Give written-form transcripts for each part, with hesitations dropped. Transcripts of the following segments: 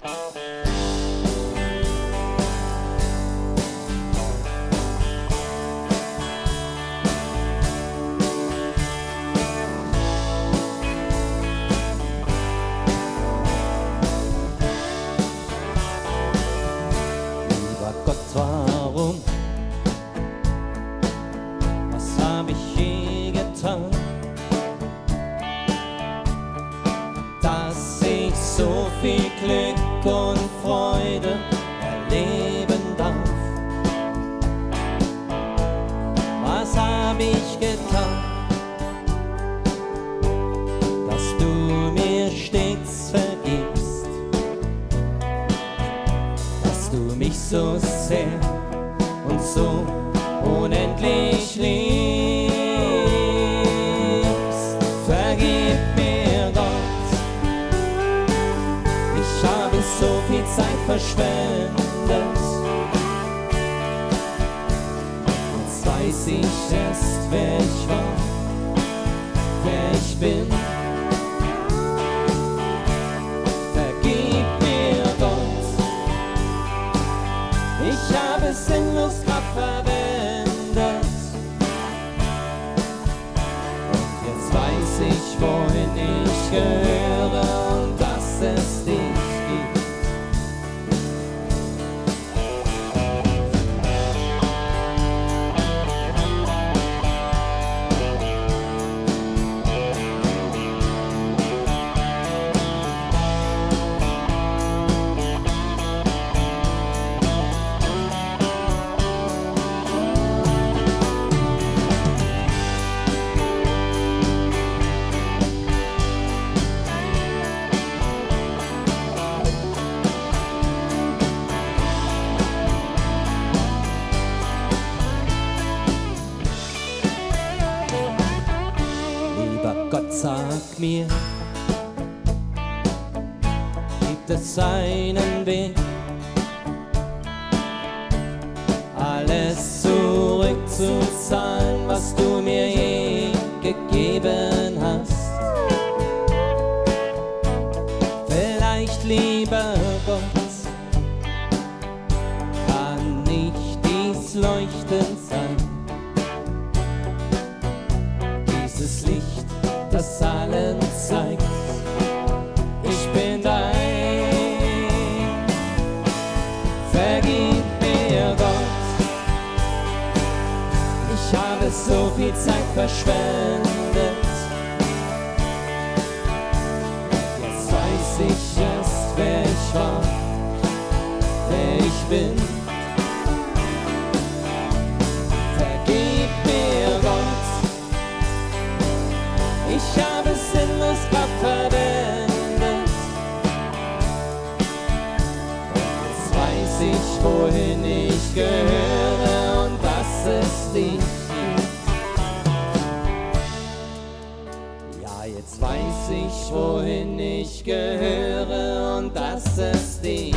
Lieber Gott, warum? Was hab ich je getan, dass ich so viel Glück und Freude erleben darf? Was hab ich getan, dass du mir stets vergibst, dass du mich so sehr und so unendlich liebst? Vergib mir, Gott, ich habe so viel Zeit verschwendet. Jetzt weiß ich erst, wer ich war, wer ich bin. Vergib mir, Gott, ich habe sinnlos Kraft verwendet. Und jetzt weiß ich, wohin ich gehöre und dass es dich gibt. Lieber Gott, sag mir, gibt es einen Weg, alles zurückzuzahlen, was du mir je gegeben hast? Vielleicht, lieber Gott, kann ich dies leuchtend sein, dieses Licht, das allen zeigt, ich bin dein. Vergib mir, Gott, ich habe so viel Zeit verschwendet. Jetzt weiß ich erst, wer ich war, wer ich bin. Vergib mir, Gott, ich habe sinnlos Kraft verwendet. Jetzt weiß ich, wohin ich gehöre und dass es dich gibt. Ja, jetzt weiß ich, wohin ich gehöre und dass es dich gibt.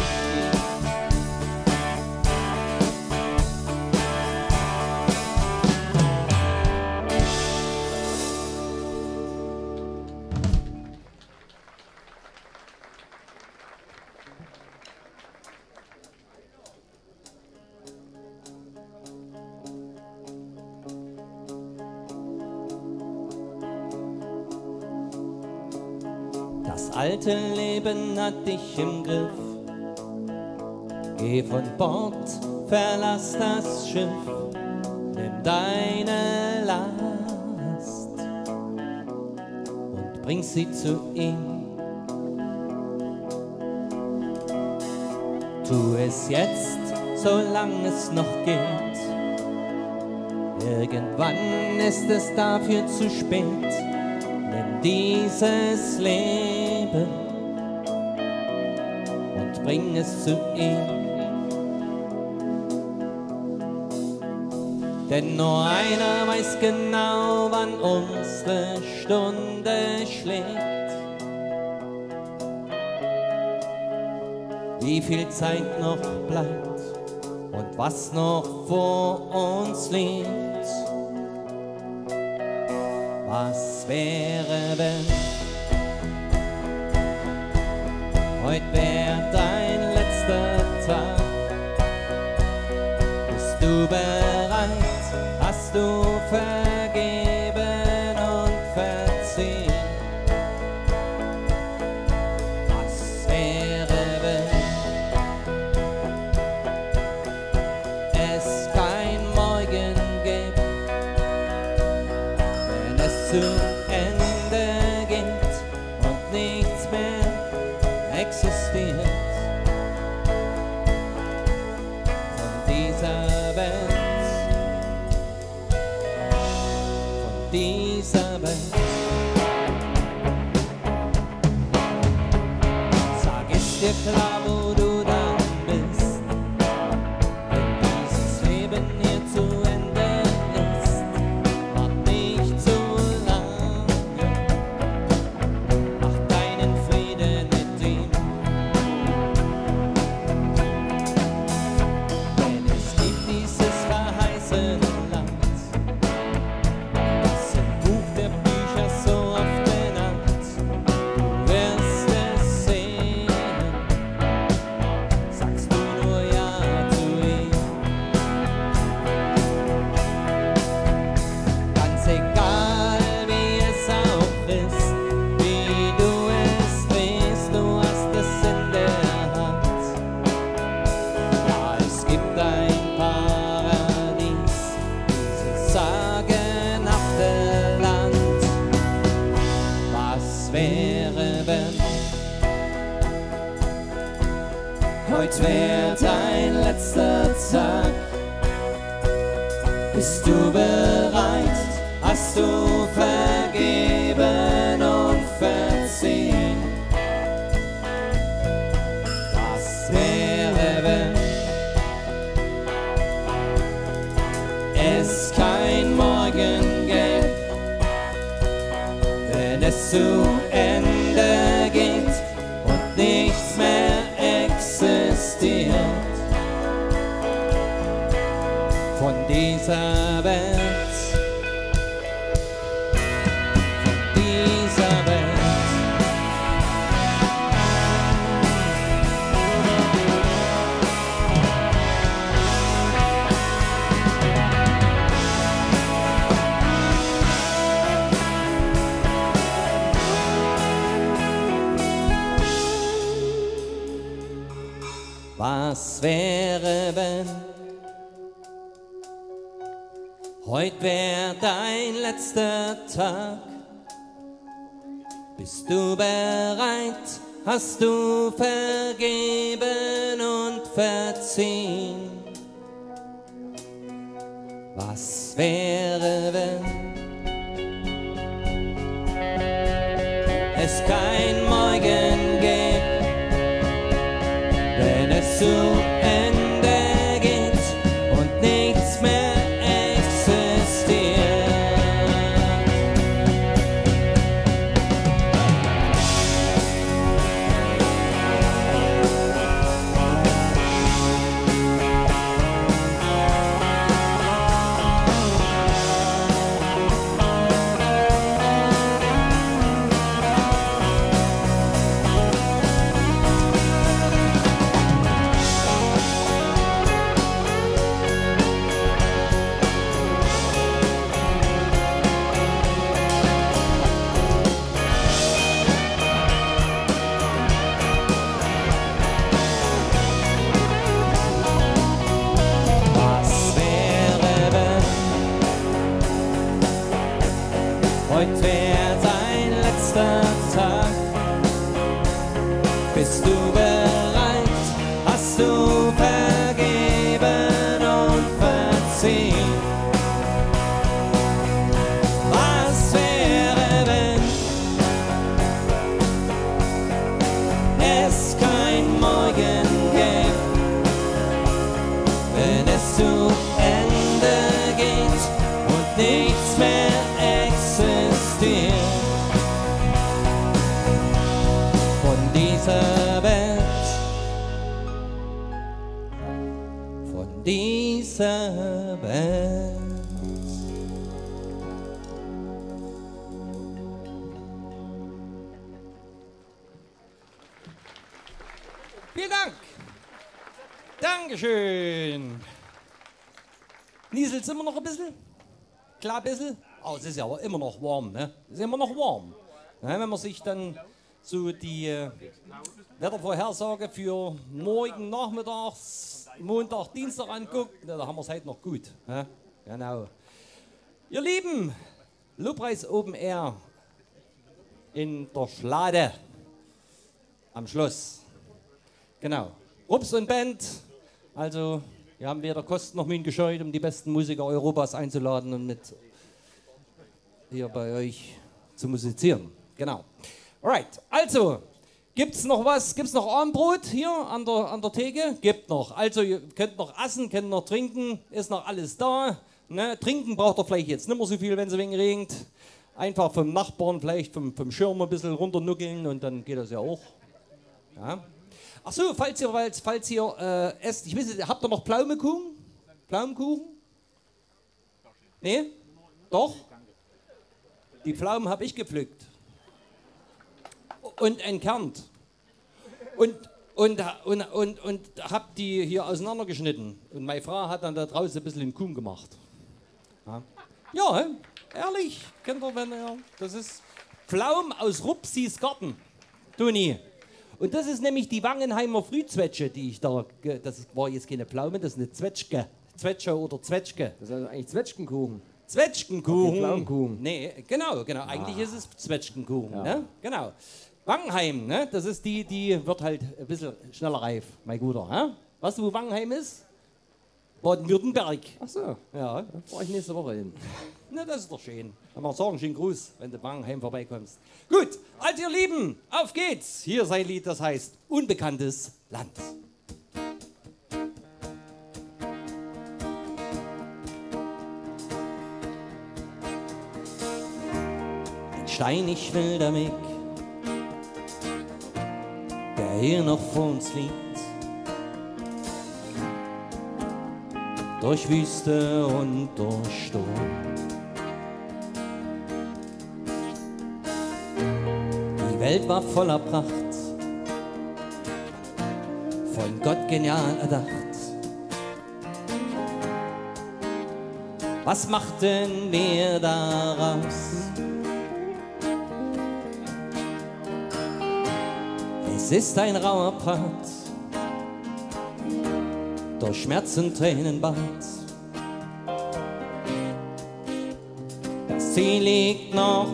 Das alte Leben hat dich im Griff. Geh von Bord, verlass das Schiff, nimm deine Last und bring sie zu ihm. Tu es jetzt, solange es noch geht. Irgendwann ist es dafür zu spät. Nimm dieses Leben und bring es zu ihm. Denn nur einer weiß genau, wann unsere Stunde schlägt. Wie viel Zeit noch bleibt und was noch vor uns liegt. Was wäre, wenn heute wär dein du bereit? Hast du vergeben und verziehen? Was wäre, wenn es kein Morgen gibt, wenn es zu Ende geht und nichts mehr existiert? Dieser Welt. Sag, ist dir klar, wo du dann bist, wenn dieses Leben hier zu Ende ist? Wart nicht zu lange, mach deinen Frieden mit ihm. Denn es gibt dieses verheißene Land, heute wär dein letzter Tag. Bist du bereit? Hast du vergeben und verziehen? Was wäre, wenn es kein Morgen gäbe, wenn es zu Ende geht und nichts mehr existiert von dieser Welt, von dieser Welt. Was wäre, wenn heute wär dein letzter Tag? Bist du bereit? Hast du vergeben und verziehen? Was wäre, wenn es kein Morgen gibt, wenn es zu Ende geht und nichts mehr existiert? Heute wär dein letzter Tag. Bist du bereit? Hast du vergeben und verziehen? Was wäre, wenn es kein Morgen gäbe, wenn es zu Ende geht und nichts mehr existiert von dieser Welt, von dieser Welt. Vielen Dank. Dankeschön. Nieselt's immer noch ein bisschen? Klar ein bisschen? Oh, es ist ja aber immer noch warm, ne? Es ist immer noch warm. Ja, wenn man sich dann so die Wettervorhersage für morgen nachmittags, Montag, Dienstag anguckt, na, da haben wir es heute noch gut. Ja? Genau. Ihr Lieben, Lobpreis Open Air in der Schlade am Schluss. Genau. Rups und Band, also wir haben weder Kosten noch Mühen gescheut, um die besten Musiker Europas einzuladen und mit hier bei euch zu musizieren. Genau. Alright, also, gibt's noch was? Gibt's noch Armbrot hier an der Theke? Gibt noch. Also, ihr könnt noch essen, könnt noch trinken, ist noch alles da. Ne? Trinken braucht ihr vielleicht jetzt nicht mehr so viel, wenn es ein wenig regnet. Einfach vom Nachbarn vielleicht vom Schirm ein bisschen runternuckeln und dann geht das ja auch. Ja. Ach so, falls ihr esst, ich weiß nicht, habt ihr noch Pflaumenkuchen? Pflaumenkuchen? Nee? Doch? Die Pflaumen habe ich gepflückt. Und entkernt. Und hab die hier auseinandergeschnitten. Und meine Frau hat dann da draußen ein bisschen den Kuchen gemacht. Ja, ehrlich, kennt ihr, wenn ihr, das ist Pflaumen aus Rupsis Garten, Toni. Und das ist nämlich die Wangenheimer Frühzwetsche, die ich da, das war jetzt keine Pflaume, das ist eine Zwetschge. Zwetsche oder Zwetschge. Das ist also eigentlich Zwetschgenkuchen. Zwetschgenkuchen. Okay, Pflaumenkuchen. Nee, genau. Eigentlich ist es Zwetschgenkuchen. Ja. Ne? Genau. Wangenheim, ne? Das ist die wird halt ein bisschen schneller reif, mein Guter. Ne? Weißt du, wo Wangenheim ist? Baden-Württemberg. Ach so. Ja, da fahre ich nächste Woche hin. Na, das ist doch schön. Dann mal sagen, schönen Gruß, wenn du Wangenheim vorbeikommst. Gut, also ihr Lieben, auf geht's. Hier sein Lied, das heißt Unbekanntes Land. Ein steinig wilder Weg, der hier noch vor uns liegt. Durch Wüste und durch Sturm. Die Welt war voller Pracht, von Gott genial erdacht. Was machten wir daraus? Es ist ein rauer Pfad, durch Schmerz und Tränenbad. Das Ziel liegt noch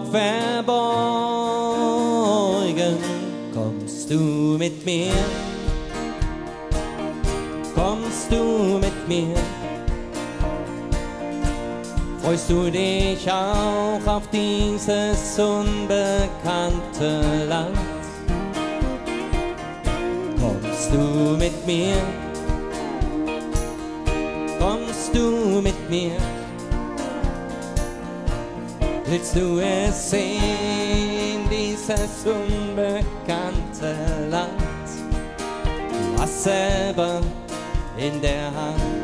verborgen. Kommst du mit mir? Kommst du mit mir? Freust du dich auch auf dieses unbekannte Land? Kommst du mit mir? Kommst du mit mir? Willst du es sehen, dieses unbekannte Land? Du hast selber in der Hand.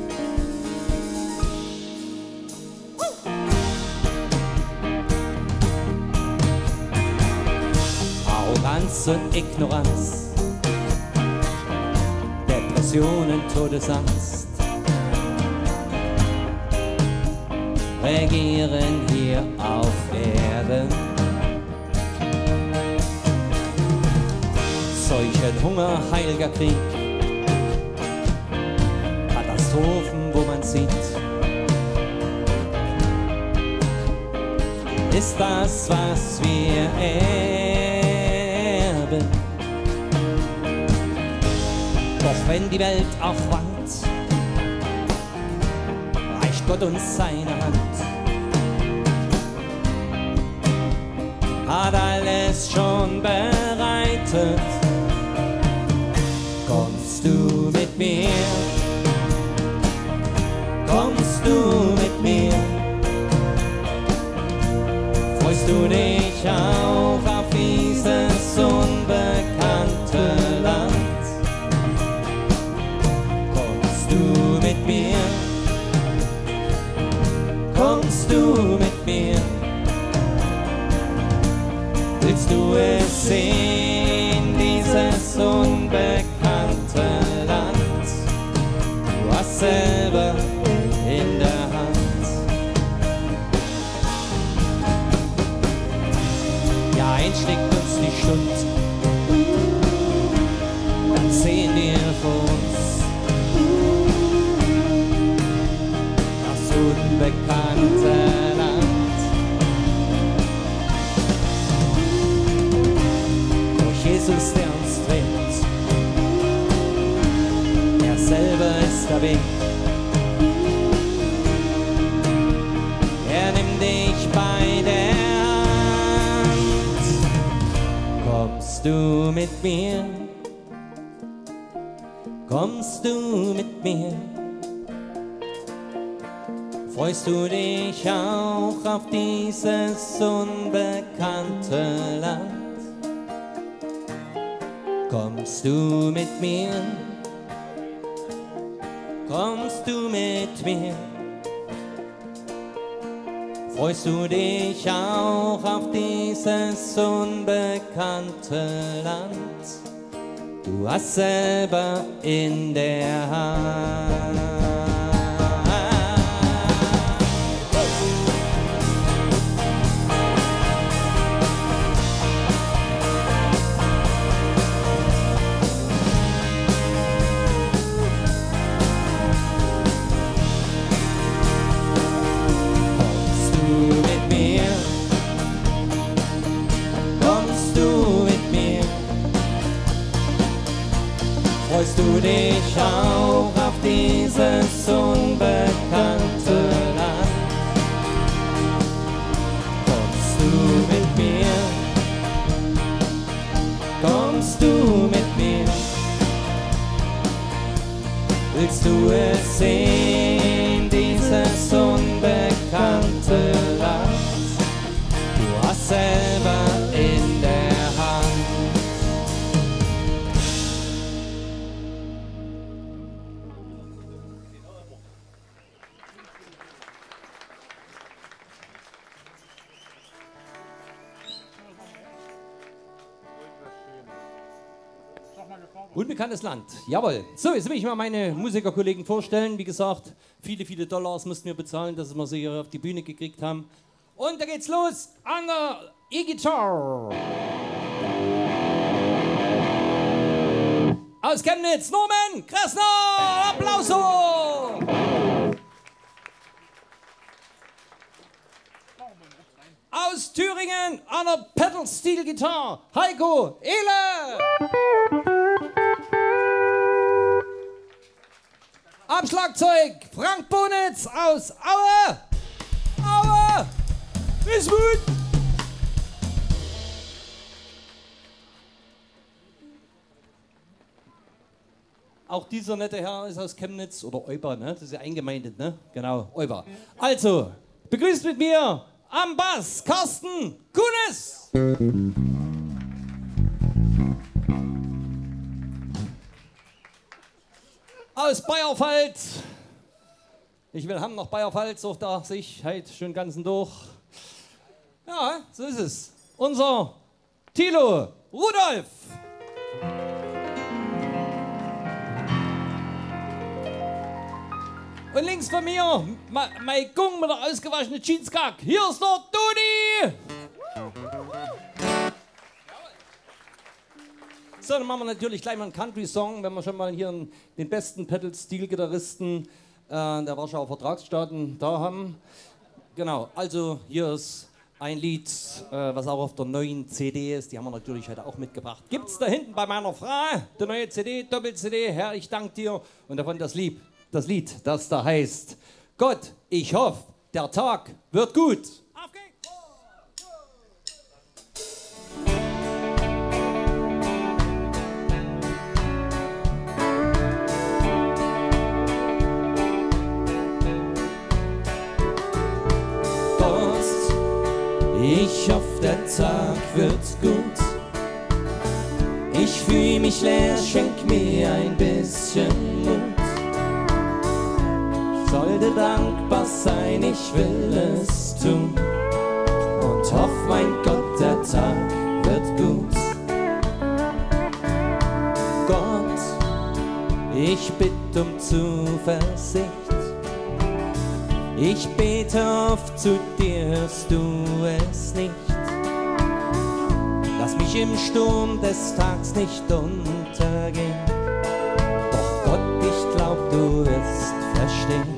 Arroganz und Ignoranz, Depressionen, Todesangst regieren hier auf Erden. Seuchen, Hunger, heiliger Krieg, Katastrophen, wo man sieht. Ist das, was wir erben? Doch wenn die Welt auch wankt, reicht Gott uns seine Hand. Hat alles schon bereitet. Kommst du mit mir? Kommst du mit mir? Freust du dich auch auf dieses unbekannte Land? Kommst du mit mir? Kommst du mit mir? Willst du es sehen, dieses unbekannte Land? Du hast selber in der Kommst du mit mir? Kommst du mit mir? Freust du dich auch auf dieses unbekannte Land? Kommst du mit mir? Kommst du mit mir? Freust du dich auch auf dieses unbekannte Land? Du hast selber in der Hand. Freust du dich auch auf dieses unbekannte Land? Kommst du mit mir? Kommst du mit mir? Willst du es sehen, dieses unbekannte Land? Du hast selber in der Hand. Unbekanntes Land, jawohl. So, jetzt will ich mal meine Musikerkollegen vorstellen. Wie gesagt, viele, viele Dollars mussten wir bezahlen, dass wir sie hier auf die Bühne gekriegt haben. Und da geht's los an der E-Gitarre. Aus Chemnitz, Norman Kressner, Applauso! Aus Thüringen an der Pedal-Steel-Gitarre, Heiko Ehle! Am Schlagzeug Frank Bonitz aus Aue! Aue! Bis gut! Auch dieser nette Herr ist aus Chemnitz oder Euba, ne? Das ist ja eingemeindet, ne? Genau, Euba. Also, begrüßt mit mir am Bass Carsten Kunis! Aus Bayerfeld. Ich will haben noch Bayerpfalz auf der Sicht, schön ganzen durch. Ja, so ist es. Unser Thilo Rudolf. Und links von mir, mein Gung mit der ausgewaschenen Jeanskack. Hier ist der Dudi. So, dann machen wir natürlich gleich mal einen Country-Song, wenn wir schon mal hier den besten Pedal-Steel-Gitarristen der Warschauer Vertragsstaaten da haben. Genau, also hier ist ein Lied, was auch auf der neuen CD ist. Die haben wir natürlich heute auch mitgebracht. Gibt's da hinten bei meiner Frau die neue CD, Doppel-CD. Herr, ich danke dir. Und davon das Lied, das da heißt: Gott, ich hoffe, der Tag wird gut. Auf geht's! Ich hoffe, der Tag wird gut. Ich fühl mich leer, schenk mir ein bisschen Mut. Ich sollte dankbar sein, ich will es tun. Und hoff, mein Gott, der Tag wird gut. Gott, ich bitte um Zuversicht. Ich bete oft zu dir, hörst du es nicht? Lass mich im Sturm des Tags nicht untergehen. Doch Gott, ich glaub, du wirst verstehen.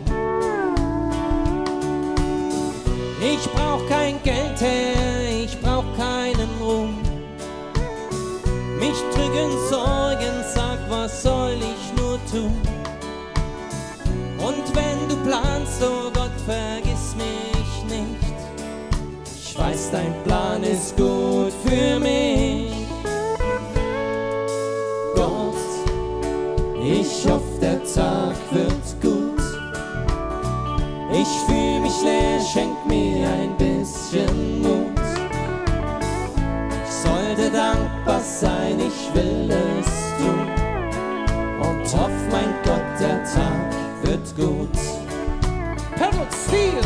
Ich brauch kein Geld, Herr, ich brauch keinen Ruhm. Mich drücken Sorgen, sag, was soll ich nur tun? Und wenn du planst, oh Gott, vergiss mich nicht. Ich weiß, dein Plan ist gut für mich. Ich fühl mich leer, schenk mir ein bisschen Mut. Ich sollte dankbar sein, ich will es tun. Und hoff, mein Gott, der Tag wird gut. Pedal Steel!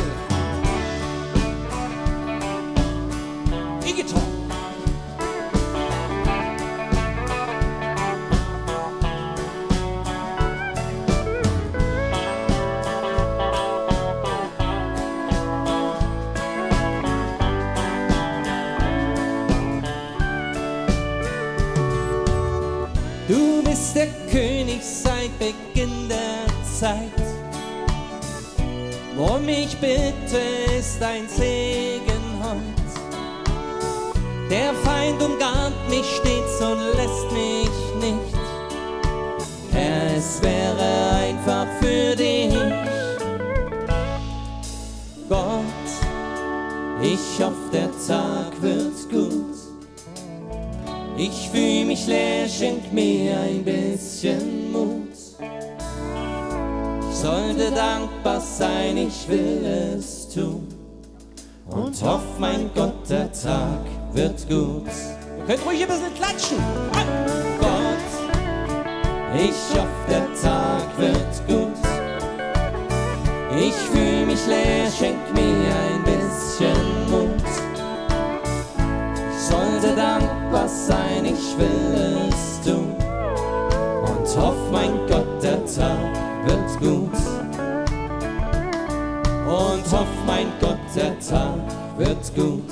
E-Gitarre! Du bist der König seit Beginn der Zeit. Worum ich bitte, ist ein Segen heut. Der Feind umgarnt mich stets und lässt mich nicht. Herr, es wäre einfach für dich. Gott, ich hoffe, der Tag wird gut. Ich fühl mich leer, schenk mir ein bisschen Mut. Ich sollte dankbar sein, ich will es tun. Und hoff, mein Gott, der Tag wird gut. Ihr könnt ruhig ein bisschen klatschen. Gott, ich hoffe, der Tag wird gut. Ich fühl mich leer, schenk mir ein bisschen Mut. Ich sollte dankbar sein, ich will es tun. Und hoff, mein Gott, der Tag wird gut. Und hoff, mein Gott, der Tag wird gut.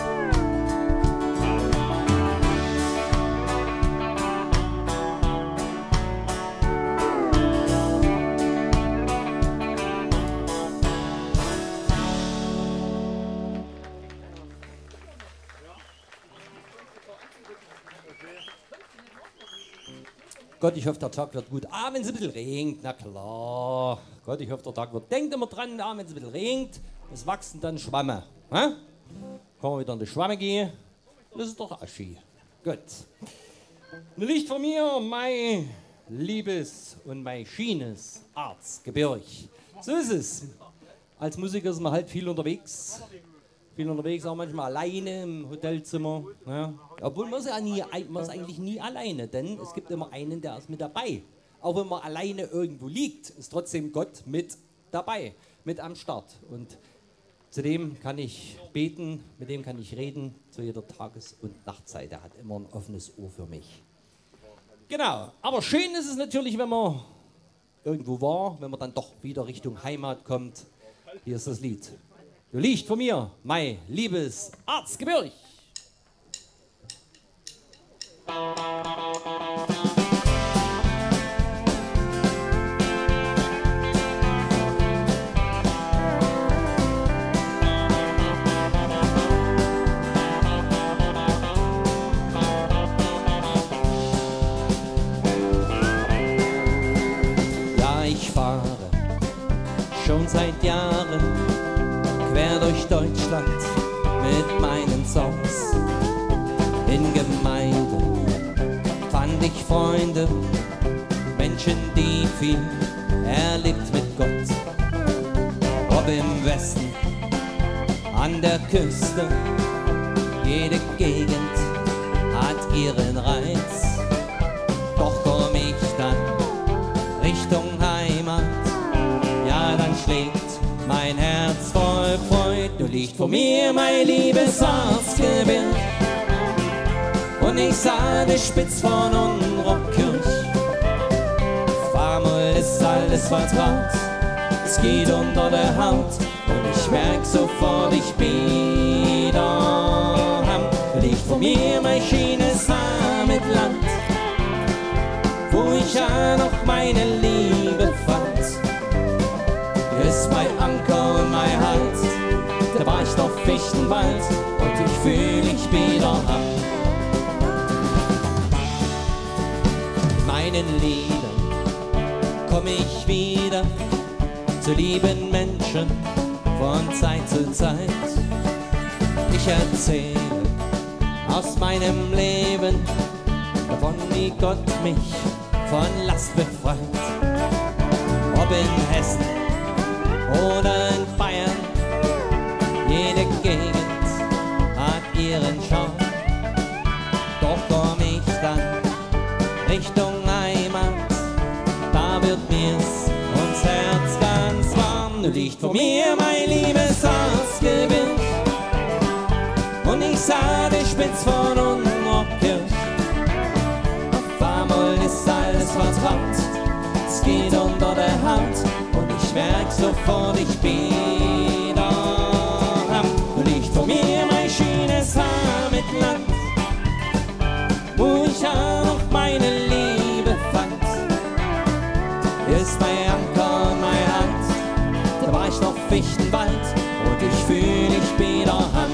Gott, ich hoffe, der Tag wird gut. Ah, wenn es ein bisschen regnet, na klar. Gott, ich hoffe, der Tag wird. Denkt immer dran, ah, wenn es ein bisschen regnet, es wachsen dann Schwamme. Kann man wieder in die Schwamme gehen. Das ist doch Aschi. Gut. Nun liegt vor mir mein liebes und mein schönes Erzgebirge. So ist es. Als Musiker ist man halt viel unterwegs. Auch manchmal alleine im Hotelzimmer. Ja. Obwohl man ist eigentlich nie alleine, denn es gibt immer einen, der ist mit dabei. Auch wenn man alleine irgendwo liegt, ist trotzdem Gott mit dabei, mit am Start. Und zu dem kann ich beten, mit dem kann ich reden, zu jeder Tages- und Nachtzeit. Er hat immer ein offenes Ohr für mich. Genau, aber schön ist es natürlich, wenn man irgendwo war, wenn man dann doch wieder Richtung Heimat kommt. Hier ist das Lied. Du liegt vor mir, mein liebes Erzgebirge. Ja, ich fahre schon seit Jahren quer durch Deutschland mit meinen Songs. In Gemeinden fand ich Freunde, Menschen, die viel erlebt mit Gott. Ob im Westen, an der Küste, jede Gegend hat ihren Reiz. Doch komm ich dann Richtung Heimat, ja, dann schlägt mein Herz voll Freude. Du liegt vor mir, mein liebes Erzgebirge, und ich sah die Spitz von unserer Kirche. Farmel ist alles vertraut, es geht unter der Haut, und ich merk sofort, ich bin daheim. Du liegt vor mir, mein schönes Heimatland, wo ich ja noch meine Liebe fand. Ist mein Anker und mein Halt, da war ich doch Fichtenwald, und ich fühl ich wieder ab. In meinen Liedern komm ich wieder zu lieben Menschen von Zeit zu Zeit. Ich erzähle aus meinem Leben davon, wie Gott mich von Last befreit. Ob in Hessen oder in Du liegt vor mir mein liebes Harzgebirg und ich sah die Spitz von unserer Kirche. Auf einmal ist alles vertraut, es geht unter der Haut und ich merk sofort, ich bin daheim. Du liegt vor mir mein schönes Haar mit Land, wo ich auch noch meine Liebe fand. Hier ist mein Anker und meine Hand, da war ich noch Fichtenwald und ich fühl, ich bin daheim.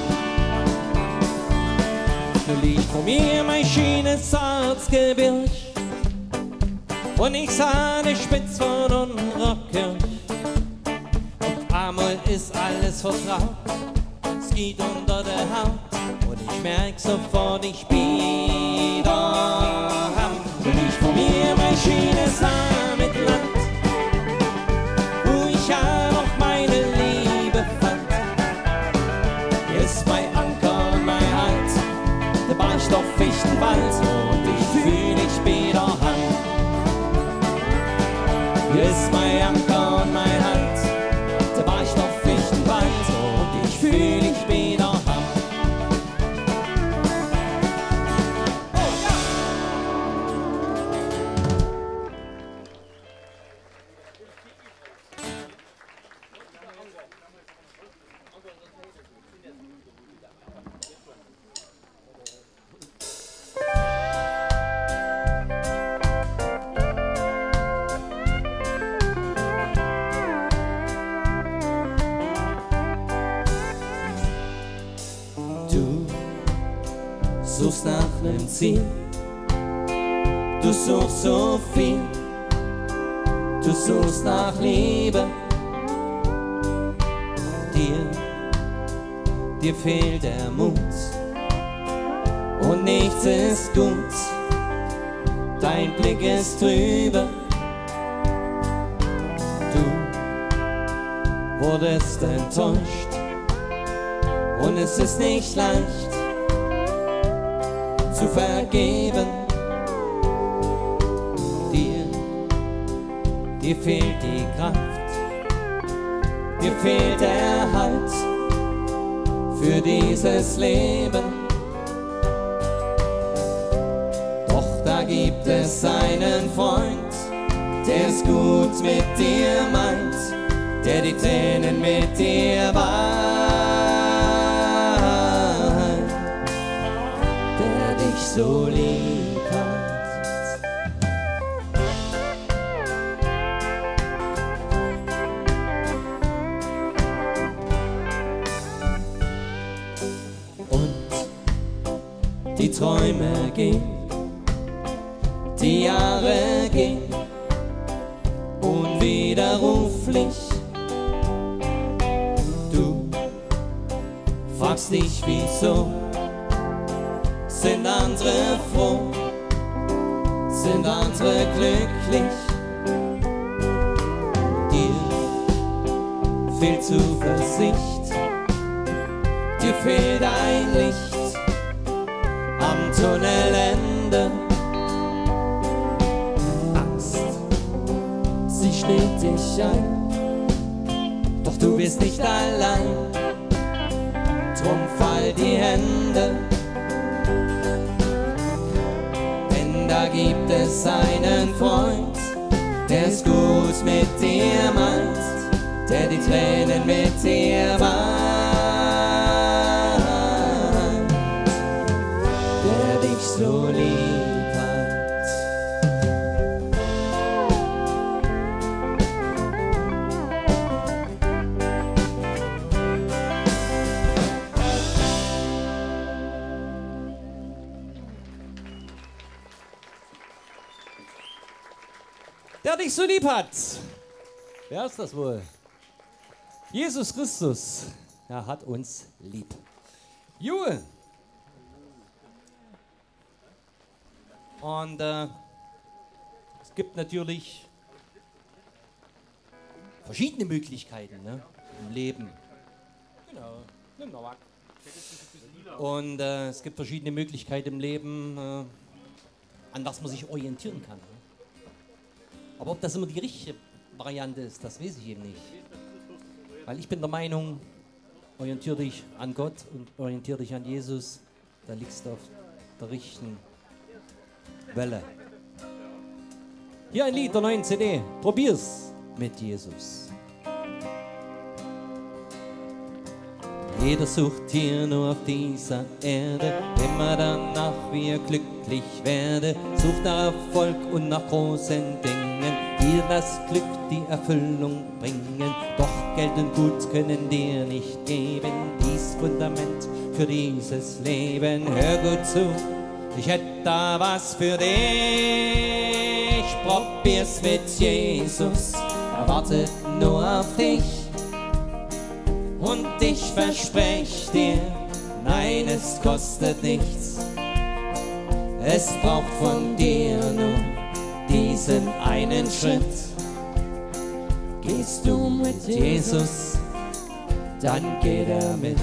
Du liegt vor mir mein schönes Harzgebirg und ich sah die Spitz von unserer Kirche. Auf einmal ist alles vertraut, es geht unter der Haut und ich merk sofort, ich bin daheim. Du liegt vor mir mein schönes Haar mit Land, wo ich auch noch meine Liebe fand. Hier ist mein Anker und mein Halt, da war ich doch Fichtenwald und ich fühl, ich bin daheim. Hier ist mein Anker und mein Halt, da war ich doch Fichtenwald und ich fühl, ich bin daheim. Du suchst nach nem Ziel, du suchst so viel, du suchst nach Liebe. Dir fehlt der Mut und nichts ist gut, dein Blick ist trübe. Du wurdest enttäuscht und es ist nicht leicht zu vergeben. Dir fehlt die Kraft, dir fehlt der Halt für dieses Leben. Doch da gibt es einen Freund, der es gut mit dir meint, der die Tränen mit dir weint, der dich so lieb hat. Und die Träume gehen, die Jahre gehen, unwiderruflich. Du fragst dich, wieso sind andere froh, sind andere glücklich. Dir fehlt Zuversicht, dir fehlt ein Licht am Tunnelende. Angst, sie schlägt dich ein, doch du bist nicht allein, drum fall die Hände. Denn da gibt es einen Freund, der es gut mit dir meint, der die Tränen mit dir weint, der dich so lieb hat. Der dich so lieb hat. Wer ist das wohl? Jesus Christus, er hat uns lieb. Juhe. Und es gibt natürlich verschiedene Möglichkeiten, ne, im Leben. Genau, nimm noch mal. Und es gibt verschiedene Möglichkeiten im Leben, an was man sich orientieren kann. Ne? Aber ob das immer die richtige Variante ist, das weiß ich eben nicht. Weil ich bin der Meinung, orientier dich an Gott und orientier dich an Jesus, da liegst du auf der richtigen Welle. Hier ein Lied der neuen CD, probier's mit Jesus. Jeder sucht hier nur auf dieser Erde, immer danach, wie er glücklich werde, sucht nach Erfolg und nach großen Dingen, die das Glück, die Erfüllung bringen. Doch Geld und Gut können dir nicht geben, dies Fundament für dieses Leben. Hör gut zu, ich hätte da was für dich, probier's mit Jesus, er wartet nur auf dich. Und ich versprech dir, nein, es kostet nichts. Es braucht von dir nur diesen einen Schritt. Gehst du mit Jesus, dann geht er mit.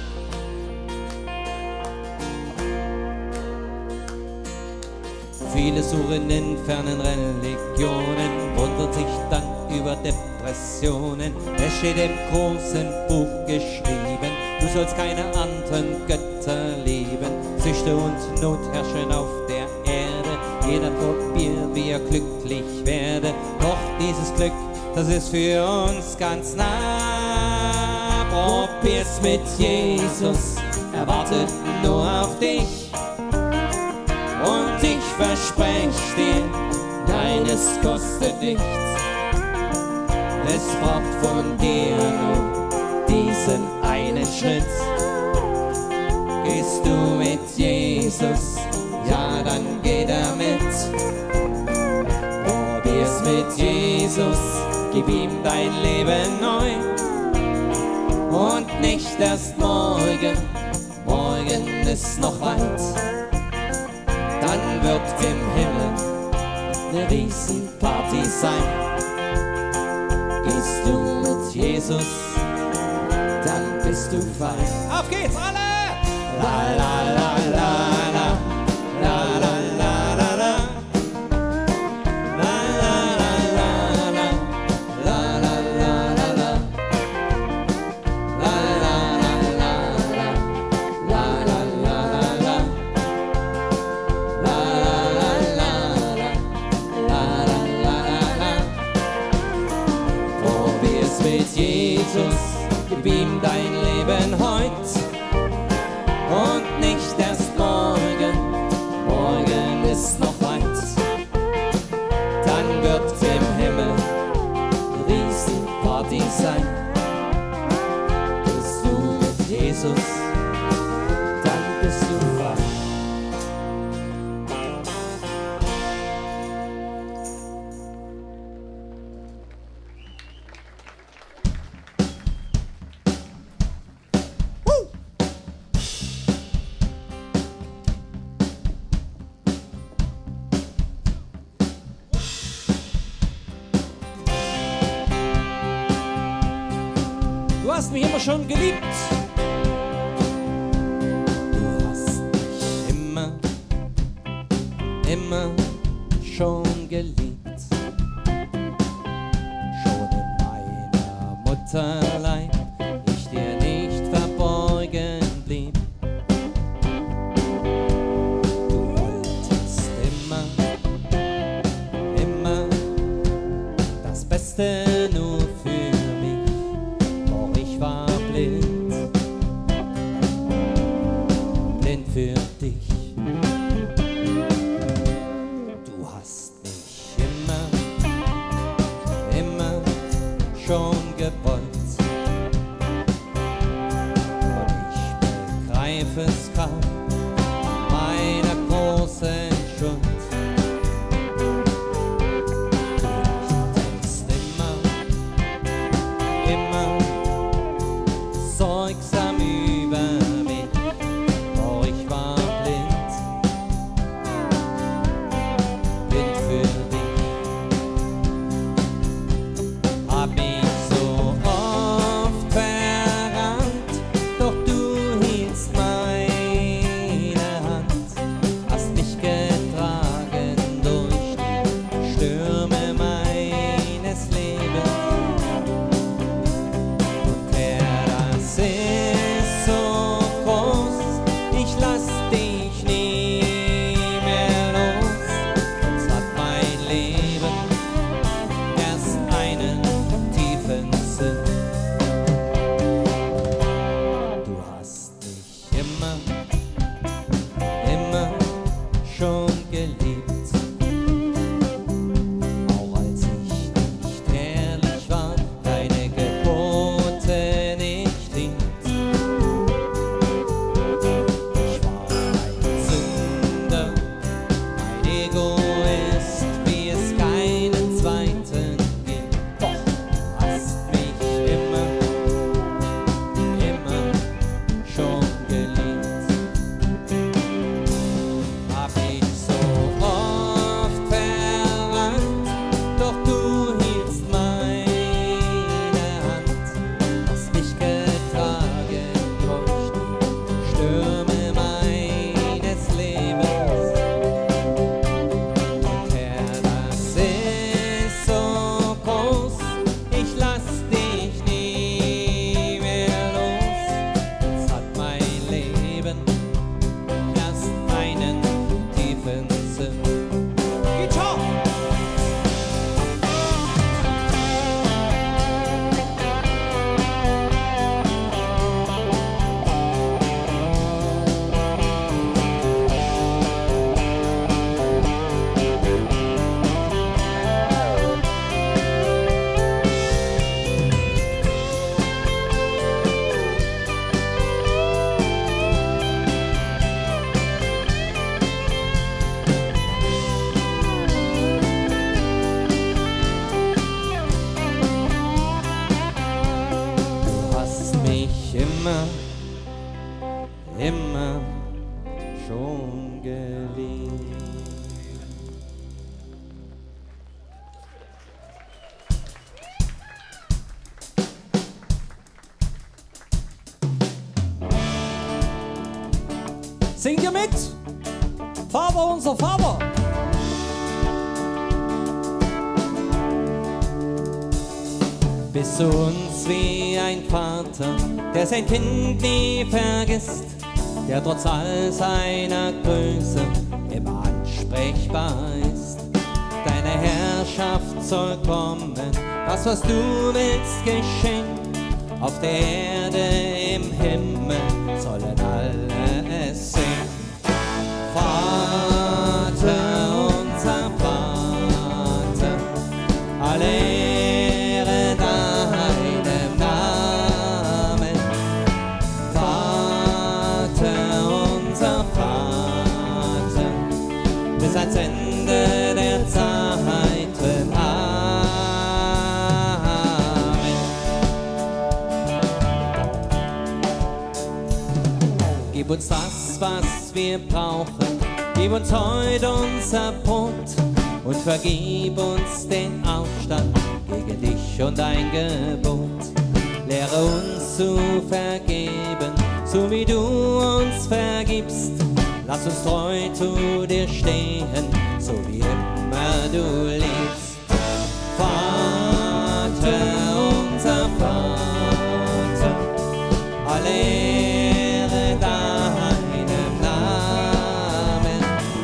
Viele suchen in fernen Religionen, wundert sich dann über Depressionen. Es steht im großen Buch geschrieben, du sollst keine anderen Götter lieben. Süchte und Not herrschen auf der Erde, jeder probiert, wie er glücklich werde. Doch dieses Glück, das ist für uns ganz nah. Probier's mit Jesus, er wartet nur auf dich. Und ich versprech dir, nein, es kostet nichts. Es braucht von dir nur diesen einen Schritt. Gehst du mit Jesus, ja, dann geht er mit. Probier's mit Jesus, gib ihm dein Leben neu. Und nicht erst morgen, morgen ist noch weit. Dann wird im Himmel eine Riesenparty sein. Gehst du mit Jesus, dann bist du fein. Auf geht's alle! La la la la la, la la la la la, la la la la la, la la la la la, la la la la, la la la la, mit Jesus, gib ihm dein Leben heut und nicht erst morgen, morgen ist noch weit. Dann wird im Himmel eine Riesenparty sein. Bist du mit Jesus, dann bist du frei. Du hast mich immer schon geliebt. Du hast mich immer schon geliebt. Schon in meiner Mutterleib ich dir nicht verborgen blieb. Du wolltest immer das Beste nur für mich. Ich war blind für dich. Du hast mich immer schon gewollt. Und ich begreife es kaum, meiner großen Schuld. Du denkst immer sorgsam über mich, doch ich war blind für dich. Hab mich so oft verrannt, doch du hieltst meine Hand, hast mich getragen durch die Stürme meines Lebens. immer, immer schon geliebt. Singt ihr mit? Vater, unser Vater. Bist du uns wie ein Vater, der sein Kind nie vergisst, der trotz all seiner Größe immer ansprechbar ist. Deine Herrschaft soll kommen, das was du willst geschehen. Auf der Erde, im Himmel sollen alle es sehen. Vater, unser Vater, alle Ehre deinem Namen. Vater, unser Vater, bis ans Ende der Zeiten. Amen. Gib uns das, was wir brauchen. Gib uns heute unser Brot und vergib uns den Aufstand gegen dich und dein Gebot. Lehre uns zu vergeben, so wie du uns vergibst. Lass uns treu zu dir stehen, so wie immer du liebst. Vater, unser Vater, alle Ehre deinem Namen.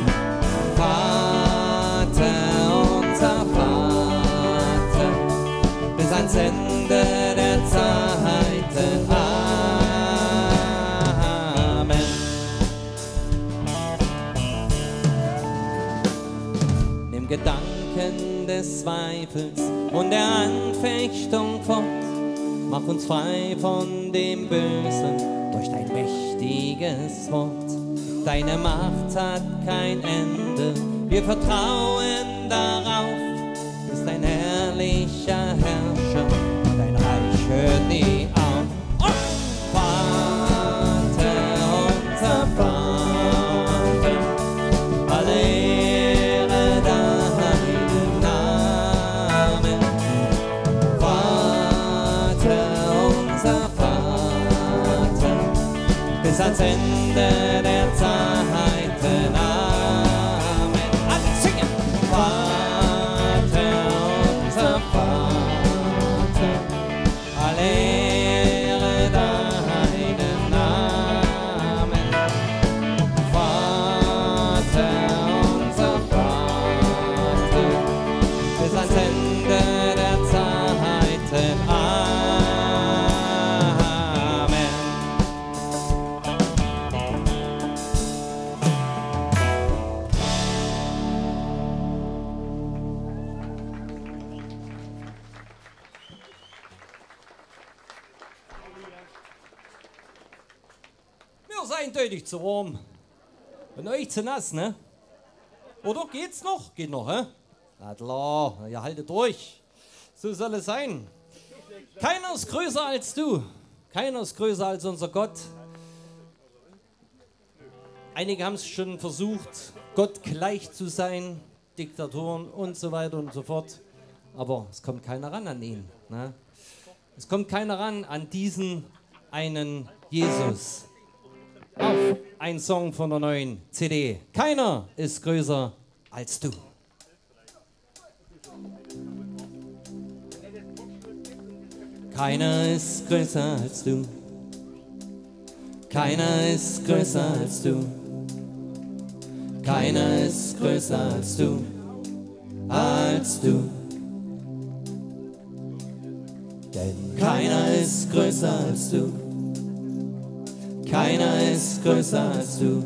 Vater, unser Vater, bis ans Ende der Zeiten. Amen. Nimm Gedanken des Zweifels und der Anfechtung fort. Mach uns frei von dem Bösen durch dein mächtiges Wort. Deine Macht hat kein Ende, wir vertrauen darauf. Bist ein herrlicher Herrscher und dein Reich hört nie auf. Vater, unser Vater, alle Ehre deinem Namen. Vater, unser Vater, bis ans Ende der Zeiten. Amen. Alle singen! Vater, unser Vater, alle Ehre deinem Namen. Vater, unser Vater, bis ans Ende der Zeiten. Amen. Mir ist eindeutig zu warm. Und euch zu nass, ne? Oder geht's noch? Geht noch, hä? Na klar, ihr haltet durch. So soll es sein. Keiner ist größer als du. Keiner ist größer als unser Gott. Einige haben es schon versucht, Gott gleich zu sein, Diktatoren und so weiter und so fort. Aber es kommt keiner ran an ihn. Ne? Es kommt keiner ran an diesen einen Jesus. Auf ein Song von der neuen CD. Keiner ist größer als du. Keiner ist größer als du. Keiner ist größer als du. Keiner ist größer als du. Als du. Denn keiner ist größer als du. Keiner ist größer als du.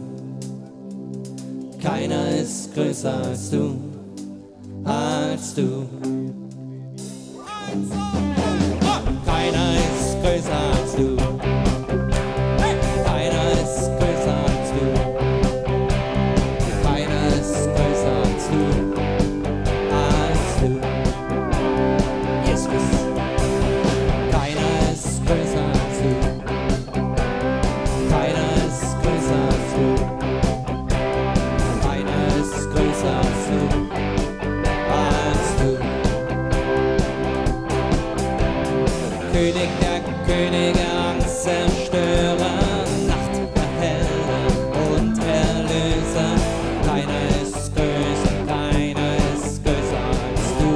Keiner ist größer als du. Als du. Keiner ist größer als du. Keiner ist größer als du. Keiner ist größer als du. Als du. Jesus. Keiner ist größer als du. König der Könige, Angstzerstörer, Nachterheller und Erlöser. Keiner ist größer als du.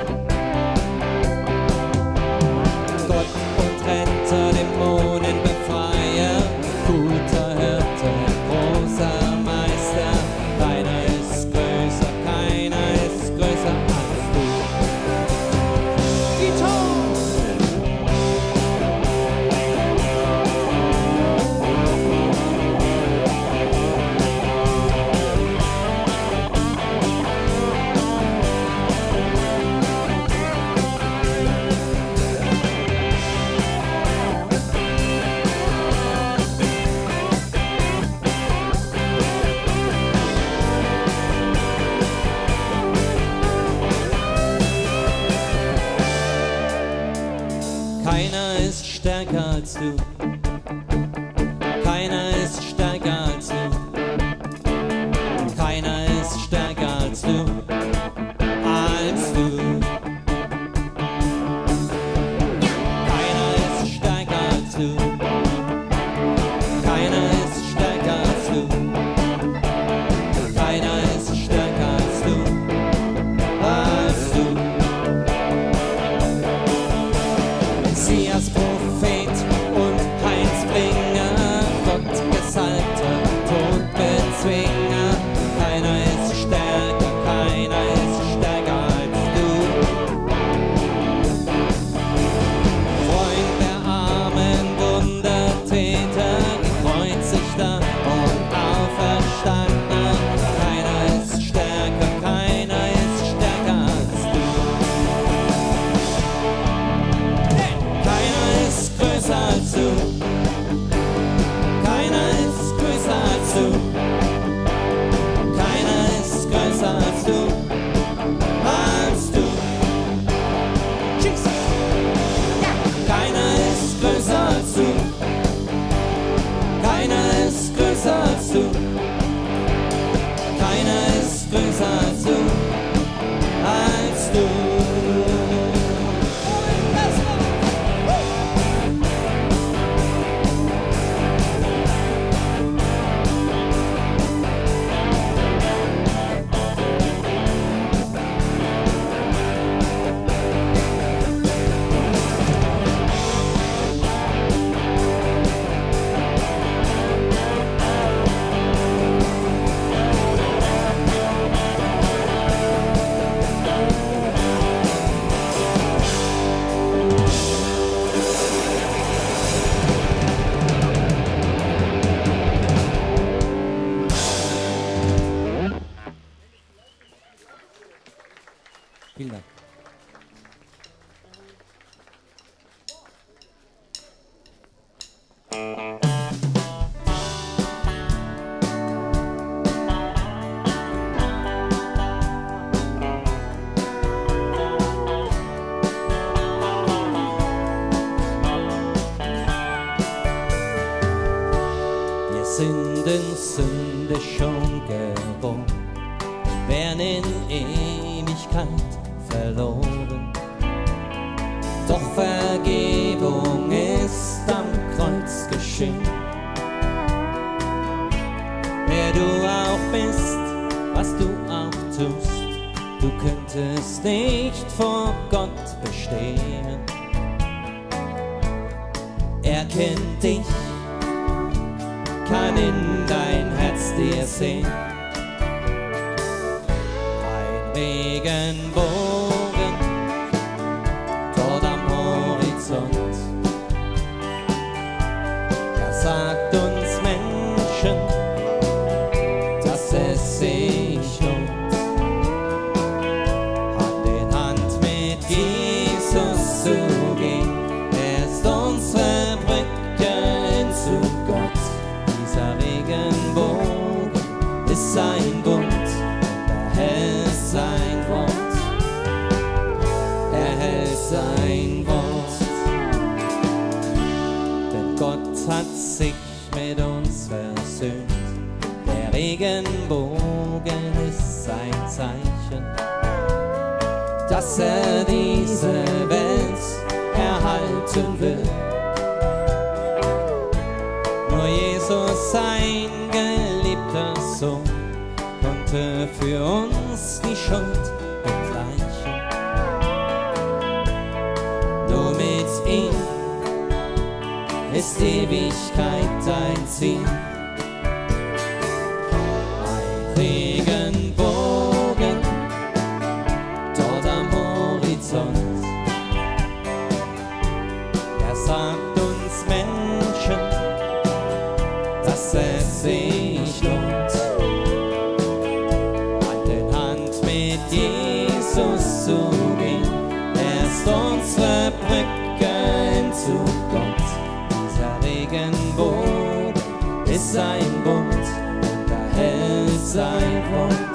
Gott und Retter, Dämonenbefreier, guter Hirte, großer Meister. Keiner ist größer als du. Keiner ist stärker als du. Keiner ist stärker als du. Keiner ist stärker als du. Als du. Keiner ist stärker als du. Keiner ist stärker als du. Keiner ist stärker als du. Als du. Messias, Prophet und Heilsbringer, Gott Gesalbter, Todbezwinger. Keiner ist stärker als du. Freund der Armen, Wundertäter, Gekreuzigter und Auferstandener. Keiner ist stärker als du. Keiner ist größer als du. Keiner ist größer als du. Keiner ist größer als du. Als du. Jesus. Keiner ist größer als du. Keiner ist größer als du. Keiner ist größer als du. Als du. Vielen Dank. Wir sind in Sünde schon geboren, werden in Ewigkeit verloren. Doch Vergebung ist am Kreuz geschehen. Wer du auch bist, was du auch tust, du könntest nicht vor Gott bestehen. Er kennt dich, kann in dein Herz dir sehen. Ein Regenbogen dort am Horizont, er sagt uns Menschen, dass es sich lohnt, Hand in Hand mit Jesus zu gehen. Er ist unsere Brücke hin zu Gott. Dieser Regenbogen ist sein Bund, er hält sein Wort, er hält sein Wort. Denn Gott hat sich mit uns versöhnt. Der Regenbogen ist sein Zeichen, dass er diese Welt erhalten töten will. Nur Jesus, sein geliebter Sohn, konnte für uns die Schuld begleichen. Nur mit ihm ist Ewigkeit dein Ziel. Ein Regenbogen dort am Horizont, er sagt uns Menschen, dass es sich lohnt, Hand in Hand mit Jesus zu gehen. Er ist unsere Brücke hin zu Gott. Dieser Regenbogen ist sein Bund und er hält sein Wort.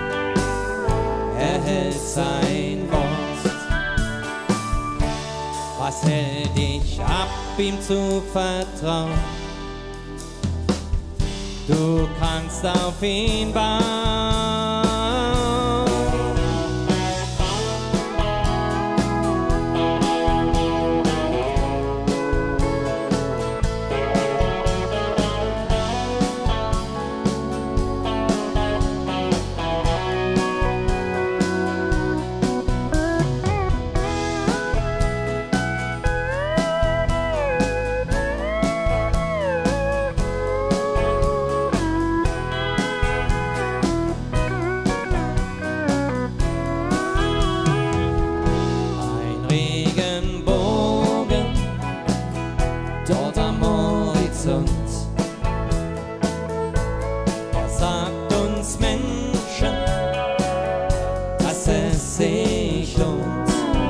Er hält sein Wort. Was hält dich ab, ihm zu vertrauen? Du kannst auf ihn bauen. Er sagt uns Menschen, dass es sich lohnt,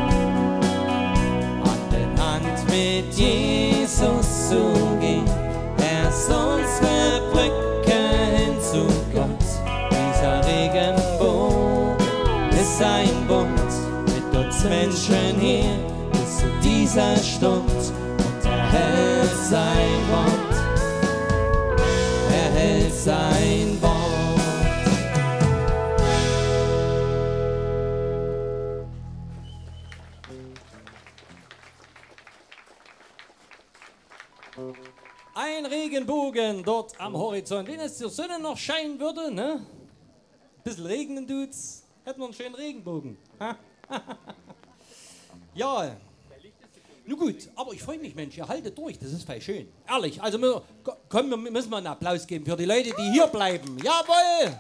Hand in Hand mit Jesus zu gehen. Er ist unsere Brücke hin zu Gott. Dieser Regenbogen ist ein Bund mit uns Menschen hier bis zu dieser Stunde. Er hält sein Wort, er hält sein Wort. Ein Regenbogen dort am Horizont. Wenn es die Sonne noch scheinen würde, ne? Ein bisschen regnen tut's, hätten wir einen schönen Regenbogen. Ja. Nun gut, aber ich freue mich, Mensch, ihr haltet durch, das ist voll schön. Ehrlich, also wir müssen mal einen Applaus geben für die Leute, die hier bleiben. Jawohl!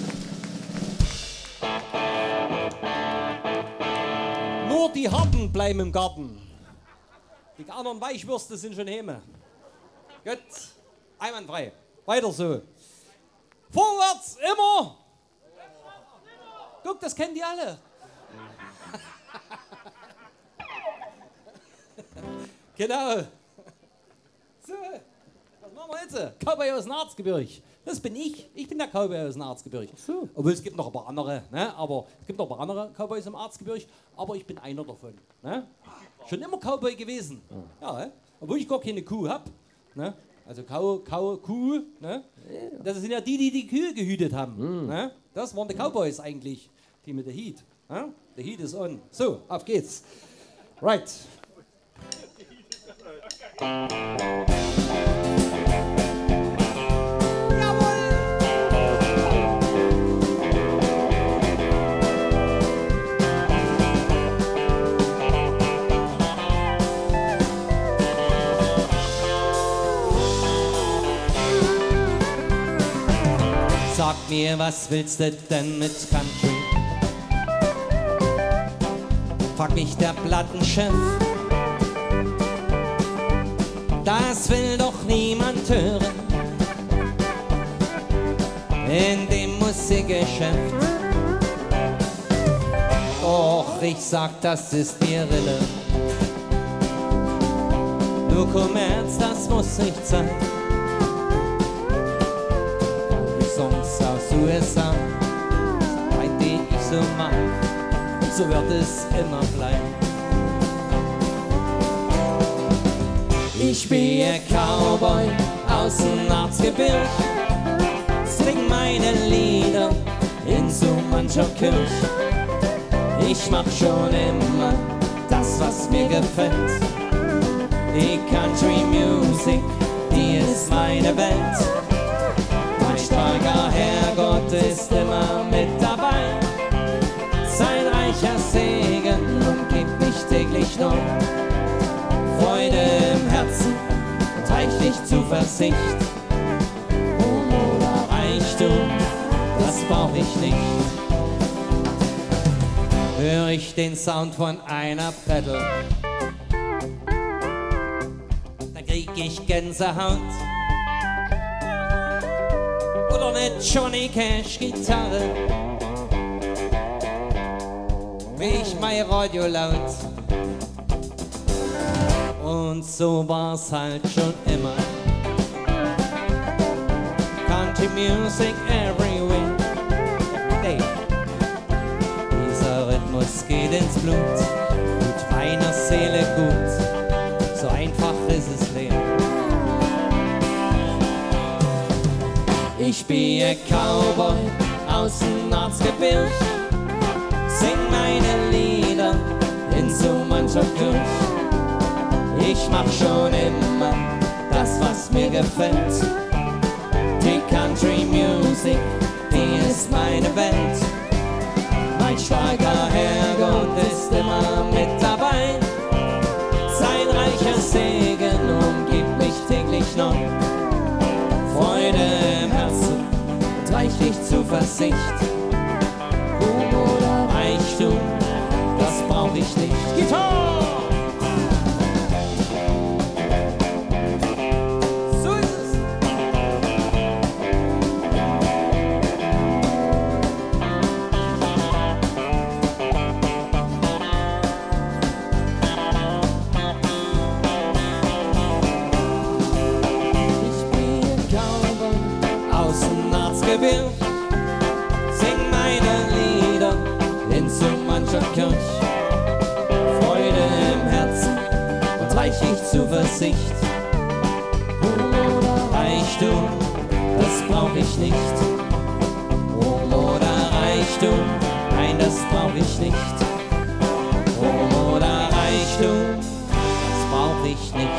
Nur die Harten bleiben im Garten. Die anderen Weichwürste sind schon Häme. Gut, einwandfrei. Weiter so. Vorwärts, immer! Guck, das kennen die alle. Genau. So, was machen wir jetzt? Cowboy aus dem Erzgebirge. Das bin ich. Ich bin der Cowboy aus dem Erzgebirge. So. Obwohl es gibt noch ein paar andere, ne? Aber es gibt noch ein paar andere Cowboys im Erzgebirge. Aber ich bin einer davon. Ne? Schon immer Cowboy gewesen. Ja, obwohl ich gar keine Kuh habe. Ne? Also Kuh, ne? Das sind ja die Kühe gehütet haben. Ne? Das waren die Cowboys eigentlich, die mit der Heat. Ne? Der Heat ist on. So, auf geht's. Right. Sag mir, was willst du denn mit Country? Frag mich der Plattenchef. Das will doch niemand hören in dem Musikgeschäft. Doch ich sag, das ist mir Rille. Nur Kommerz, das muss nicht sein. Die Songs aus USA, die ich so mag, so wird es immer bleiben. Ich bin ein Cowboy aus dem Erzgebirge, sing meine Lieder in so mancher Kirche. Ich mach schon immer das, was mir gefällt, Die Country Music, die ist meine Welt. Mein starker Herrgott ist immer mit dabei. Sein reicher Segen umgibt mich täglich neu. Freude im Herzen und reichlich Zuversicht. Ruhm oder Reichtum, das brauch ich nicht. Hör ich den Sound von einer Pedal, dann krieg ich Gänsehaut. Oder ne Johnny Cash Gitarre, will ich mein Radio laut. Und so war's halt schon immer. Country Music everywhere. Hey. Dieser Rhythmus geht ins Blut, tut meiner Seele gut. So einfach ist es leer. Ich bin ein Cowboy aus dem Erzgebirge, sing meine Lieder in so mancher Kirche. Ich mach schon immer das, was mir gefällt. Die Country Music, die ist meine Welt. Mein starker Herrgott ist immer mit dabei. Sein reicher Segen umgibt mich täglich neu. Freude im Herzen und reichlich Zuversicht. Ruhm oder Reichtum, das brauch ich nicht. Gitarre! Sing meine Lieder in so mancher Kirche. Freude im Herzen und reichlich Zuversicht. Ruhm oder Reichtum, das brauch ich nicht. Ruhm oder Reichtum, nein, das brauch ich nicht. Ruhm oder Reichtum, das brauch ich nicht.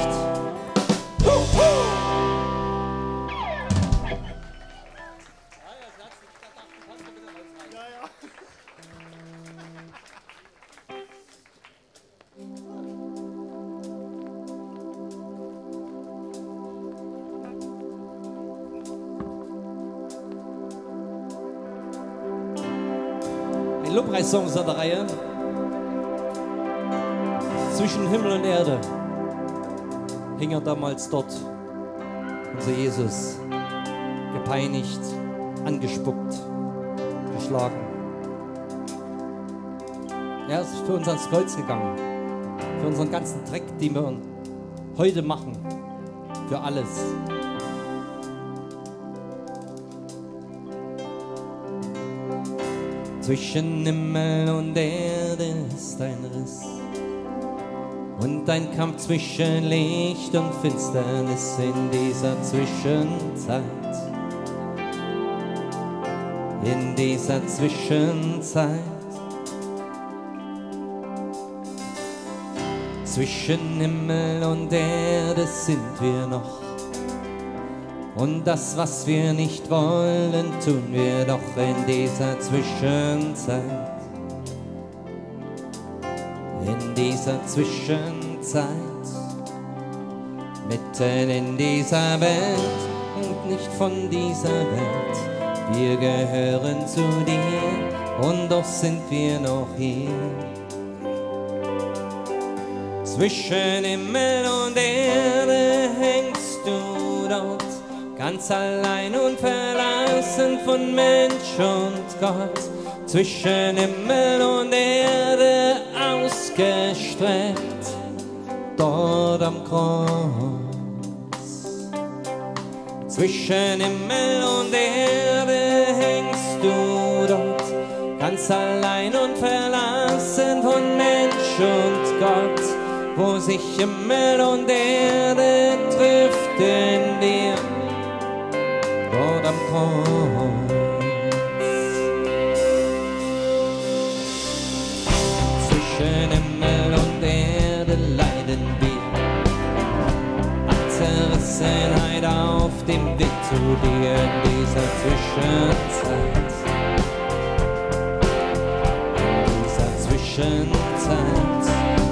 Lobpreissongs an der Reihe. Zwischen Himmel und Erde hing er damals dort, unser Jesus, gepeinigt, angespuckt, geschlagen. Er ist für uns ans Kreuz gegangen, für unseren ganzen Dreck, den wir heute machen, für alles. Zwischen Himmel und Erde ist ein Riss und ein Kampf zwischen Licht und Finsternis in dieser Zwischenzeit. In dieser Zwischenzeit. Zwischen Himmel und Erde sind wir noch. Und das, was wir nicht wollen, tun wir doch in dieser Zwischenzeit. In dieser Zwischenzeit. Mitten in dieser Welt und nicht von dieser Welt. Wir gehören zu dir und doch sind wir noch hier. Zwischen Himmel und Erde hängst du dort, ganz allein und verlassen von Mensch und Gott. Zwischen Himmel und Erde ausgestreckt, dort am Kreuz. Zwischen Himmel und Erde hängst du dort, ganz allein und verlassen von Mensch und Gott. Wo sich Himmel und Erde trifft in dir, dort am Kreuz. Zwischen Himmel und Erde leiden wir, Zerrissenheit auf dem Weg zu dir in dieser Zwischenzeit. In dieser Zwischenzeit.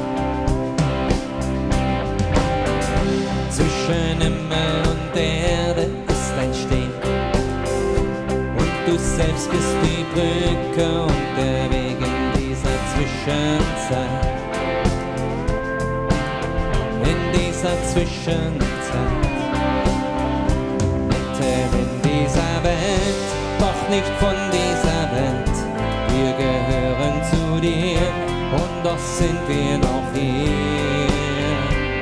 Zwischen Himmel und Erde ist ein Steg. Und du selbst bist die Brücke und der Weg in dieser Zwischenzeit. In dieser Zwischenzeit, mitten in dieser Welt, doch nicht von dieser Welt. Wir gehören zu dir und doch sind wir noch hier.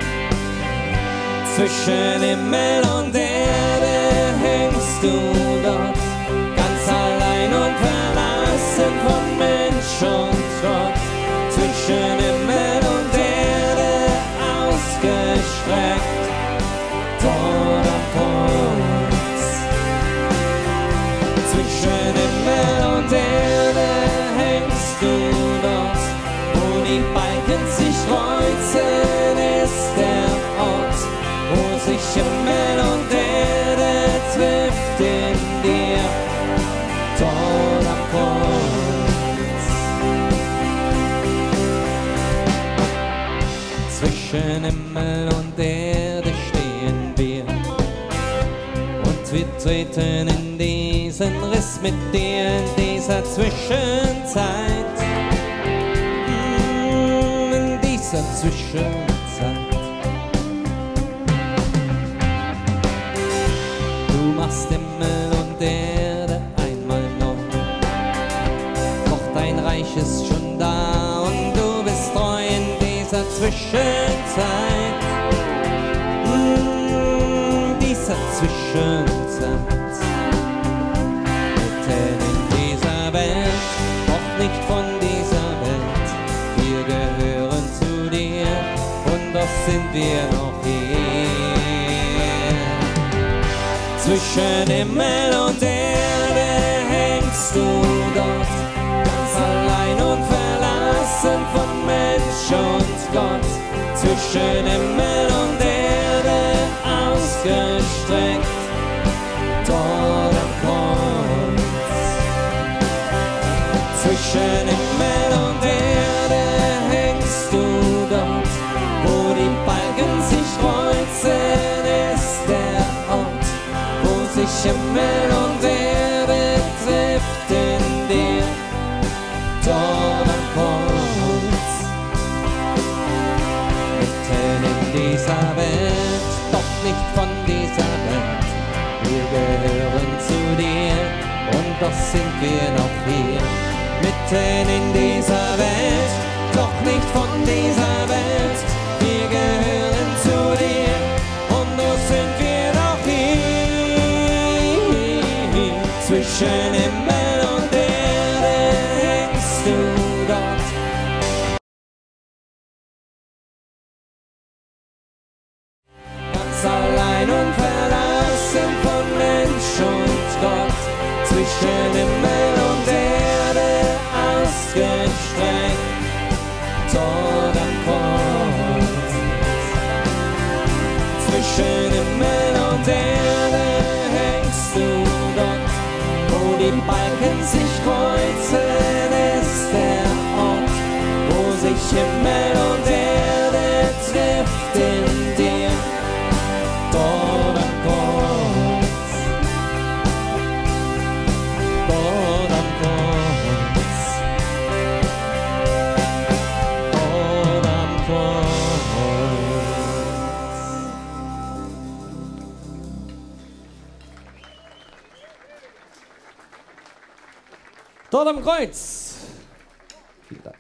Zwischen Himmel und Erde hängst du dort, ganz allein und verlassen von Mensch und Gott. Zwischen Himmel und Erde ausgestreckt, dort am Kreuz. Zwischen Himmel und Erde hängst du dort, wo die Balken sich kreuzen, ist der Ort, wo sich Himmel und Erde trifft in dir, dort am Kreuz. Zwischen Himmel und Erde stehen wir und wir treten in diesen Riss mit dir in dieser Zwischenzeit. In dieser Zwischenzeit. Du machst Himmel und Erde einmal neu, doch dein Reich ist schon da und du bist treu in dieser Zwischenzeit. Dieser Zwischenzeit. Mitten in dieser Welt, doch nicht von dieser Welt. Wir gehören zu dir und doch sind wir noch hier. Zwischen Himmel und Erde hängst du dort, ganz allein und verlassen von Mensch und Gott. Zwischen Himmel und Erde ausgestreckt, dort am Kreuz. Zwischen Himmel und Erde hängst du dort, wo die Balken sich kreuzen, ist der Ort, wo sich Himmel und Erde trifft in dir, dort am Kreuz. Mitten in dieser Welt, doch nicht von dieser Welt. Wir gehören zu dir und doch sind wir noch hier. Mitten in dieser Welt, doch nicht von dieser Welt. Wir gehören zu dir und doch sind wir noch hier. Zwischen Himmel und Erde hängst du dort. Ganz allein und verlassen von Mensch und Gott. Zwischen Himmel und Erde ausgestreckt, dort am Kreuz. Zwischen Himmel und Erde hängst du dort, wo die Balken sich kreuzen, ist der Ort, wo sich Himmel und Erde trifft in dir, dort am Kreuz. Dort am Kreuz. Dort am Kreuz. Dort am Kreuz. Vielen Dank.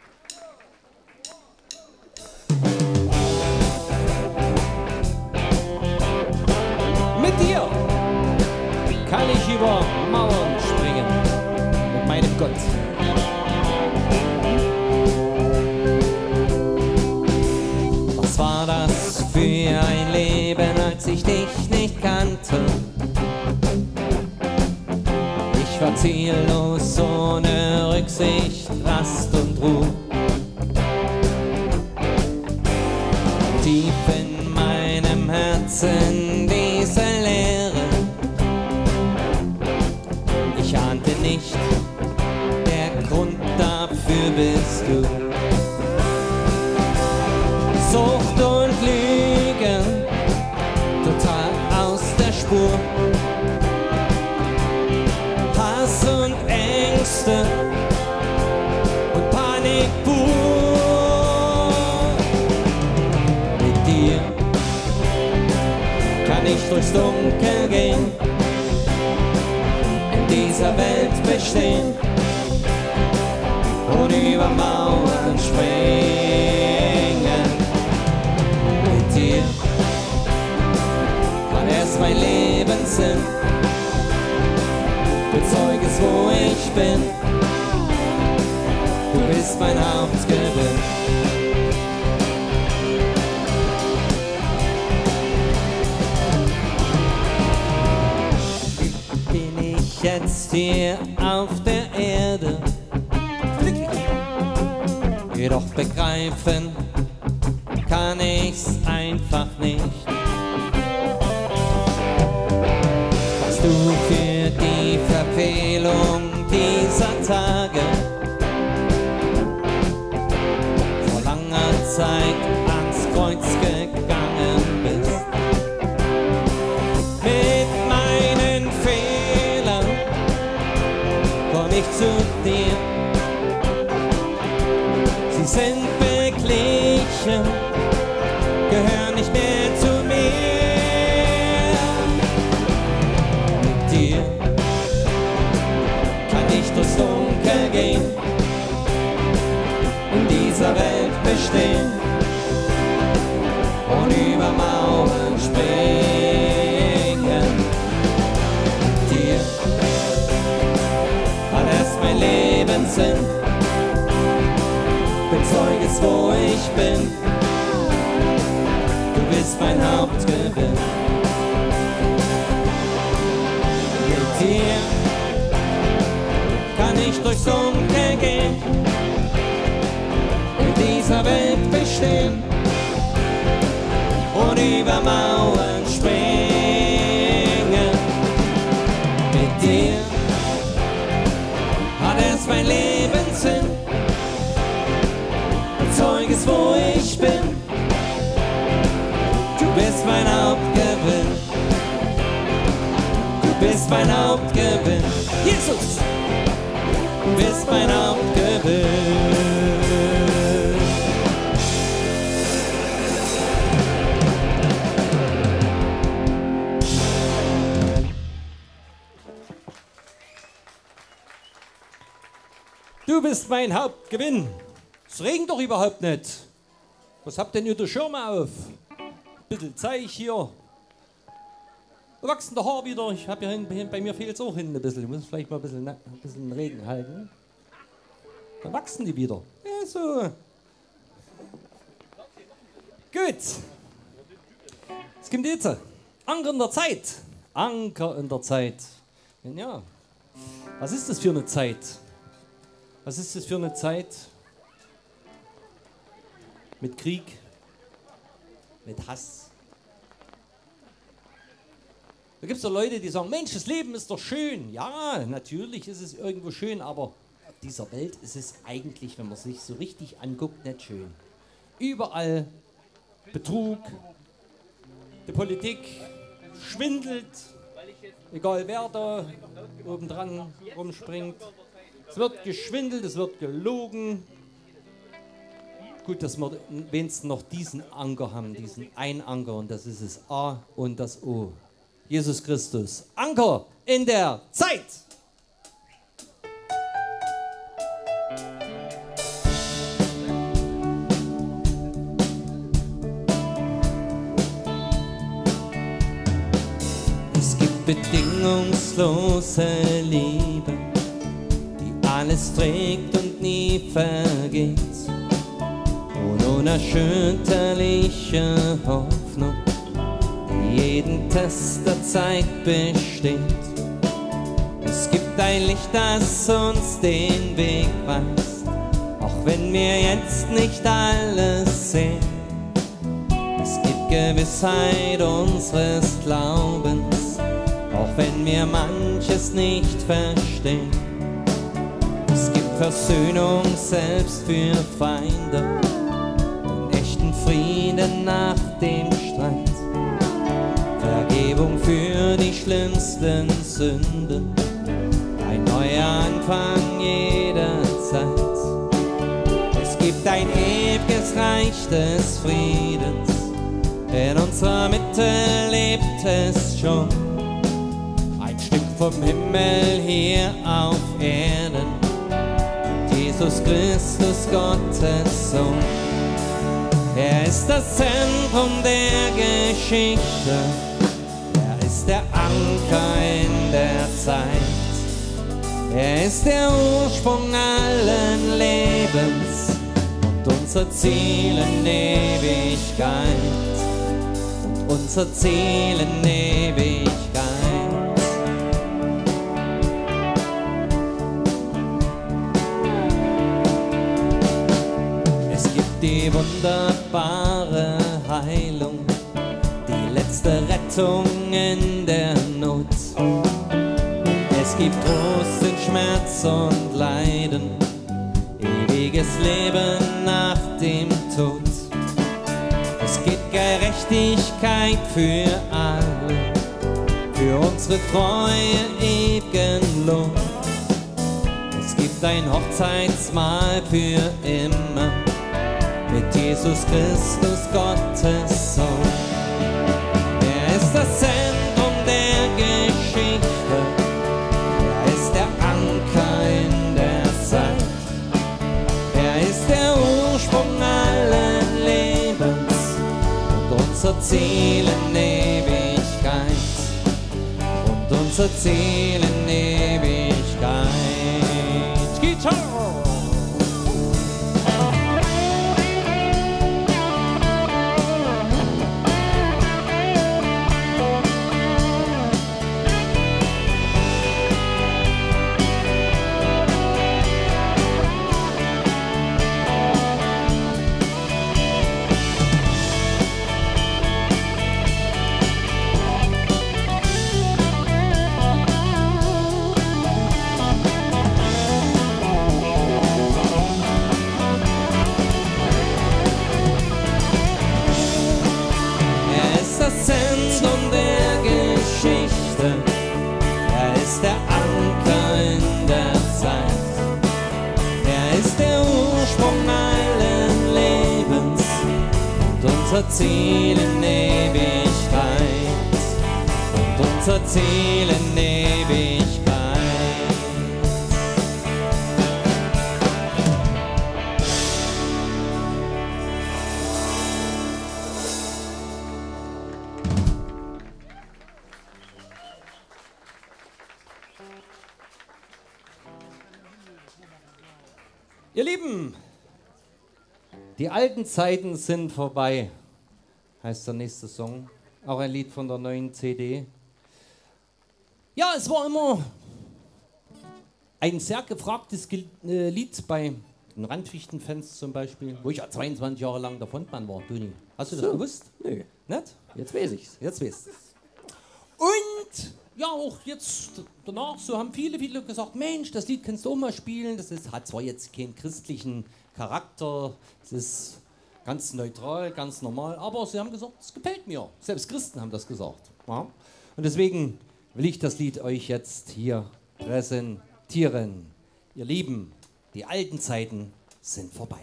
Mit dir kann ich über Mauern springen. Mit meinem Gott. Was war das für ein Leben, als ich dich nicht kannte? Ich war ziellos, ohne Rücksicht, Rast und Ruhe. Tief in meinem Herzen Herzen diese Leere. Ich ahnte nicht, der Grund dafür bist du. Sucht und Lüge, total aus der Spur. Hass und Ängste und Panik pur. Mit dir kann ich durchs Dunkel gehen, in dieser Welt bestehen und über Mauern springen. Mit dir kann erst mein Leben Sinn. Bezeug es, wo ich bin. Du bist mein Hauptgewinn. Bin ich jetzt hier auf der Erde? Jedoch begreifen kann ich's einfach nicht. Was du für die Verfehlung dieser Tage vor langer Zeit ans Kreuz gegangen bist. Mit meinen Fehlern komm ich zu dir. Sie sind beglichen, gehören nicht mehr zu mir. Mit dir kann ich durchs Dunkel gehen, in dieser Welt bestehen und über Mauern springen. Mit dir hat erst mein Leben Sinn. Bezeug es, wo ich bin. Du bist mein Hauptgewinn. Mit dir kann ich durchs Dunkel gehen, in dieser Welt bestehen und über Mauern springen. Mit dir hat erst mein Leben Sinn. Bezeug es, wo ich bin. Du bist mein Hauptgewinn. Du bist mein Hauptgewinn. Jesus, du bist mein Hauptgewinn. Du bist mein Hauptgewinn. Es regnet doch überhaupt nicht. Was habt denn ihr die Schirme auf? Bisschen Zeich hier. Wachsende Haar wieder. Ich habe hier bei mir fehlt es auch hinten ein bisschen. Ich muss vielleicht mal ein bisschen Regen halten. Dann wachsen die wieder. Ja, so. Gut. Es kommt jetzt. Anker in der Zeit. Anker in der Zeit. Ja. Was ist das für eine Zeit? Was ist das für eine Zeit? Mit Krieg, mit Hass. Da gibt es doch Leute, die sagen, Mensch, das Leben ist doch schön. Ja, natürlich ist es irgendwo schön, aber auf dieser Welt ist es eigentlich, wenn man sich so richtig anguckt, nicht schön. Überall Betrug, die Politik schwindelt, egal wer da obendran rumspringt. Es wird geschwindelt, es wird gelogen. Gut, dass wir wenigstens noch diesen Anker haben, diesen einen Anker, und das ist das A und das O. Jesus Christus. Anker in der Zeit. Es gibt bedingungslose Liebe, die alles trägt und nie vergeht. Und unerschütterliche Hoffnung, die jeden Test der Zeit besteht. Es gibt ein Licht, das uns den Weg weist, auch wenn wir jetzt nicht alles sehen. Es gibt Gewissheit unseres Glaubens, auch wenn wir manches nicht verstehen. Es gibt Versöhnung selbst für Feinde, einen echten Frieden nach dem Streit, Vergebung für die schlimmsten Sünden, ein neuer Anfang jederzeit. Es gibt ein ewiges Reich des Friedens, in unserer Mitte lebt es schon, ein Stück vom Himmel hier auf Erden, Jesus Christus, Gottes Sohn. Er ist das Zentrum der Geschichte, er ist der Anker in der Zeit, er ist der Ursprung allen Lebens und unser Ziel in Ewigkeit. Unser Ziel in Ewigkeit. Es gibt die wunderbare Heilung, die letzte Rettung in der Not. Es gibt Trost in Schmerz und Leiden, ewiges Leben nach dem Tod. Es gibt Gerechtigkeit für alle, für unsere Treue ewigen Lohn. Es gibt ein Hochzeitsmahl für immer, mit Jesus Christus, Gottes Sohn. Er ist das Zentrum der Geschichte, er ist der Anker in der Zeit, er ist der Ursprung allen Lebens, unser Ziel in Ewigkeit und unser Ziel in Ewigkeit. Gitarre! Unser Ziel in Ewigkeit und unser Ziel in Ewigkeit. Ihr Lieben, die alten Zeiten sind vorbei, heißt der nächste Song. Auch ein Lied von der neuen CD. Ja, es war immer ein sehr gefragtes Lied bei den Randfichten-Fans zum Beispiel, wo ich ja 22 Jahre lang der Frontmann war. Duni, hast du das gewusst? Nö. Nicht? Jetzt weiß ich's. Jetzt weißt du's. Und ja, auch jetzt danach, so haben viele gesagt, Mensch, das Lied kannst du auch mal spielen. Das ist, hat zwar jetzt keinen christlichen Charakter, es ist ganz neutral, ganz normal, aber sie haben gesagt, es gefällt mir. Selbst Christen haben das gesagt. Ja? Und deswegen will ich das Lied euch jetzt hier präsentieren. Ihr Lieben, die alten Zeiten sind vorbei.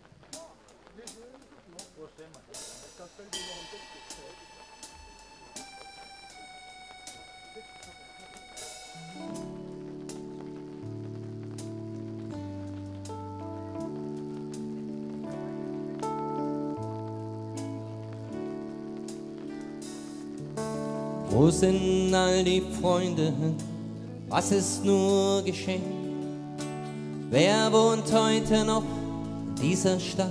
Wo sind all die Freunde hin? Was ist nur geschehen? Wer wohnt heute noch in dieser Stadt?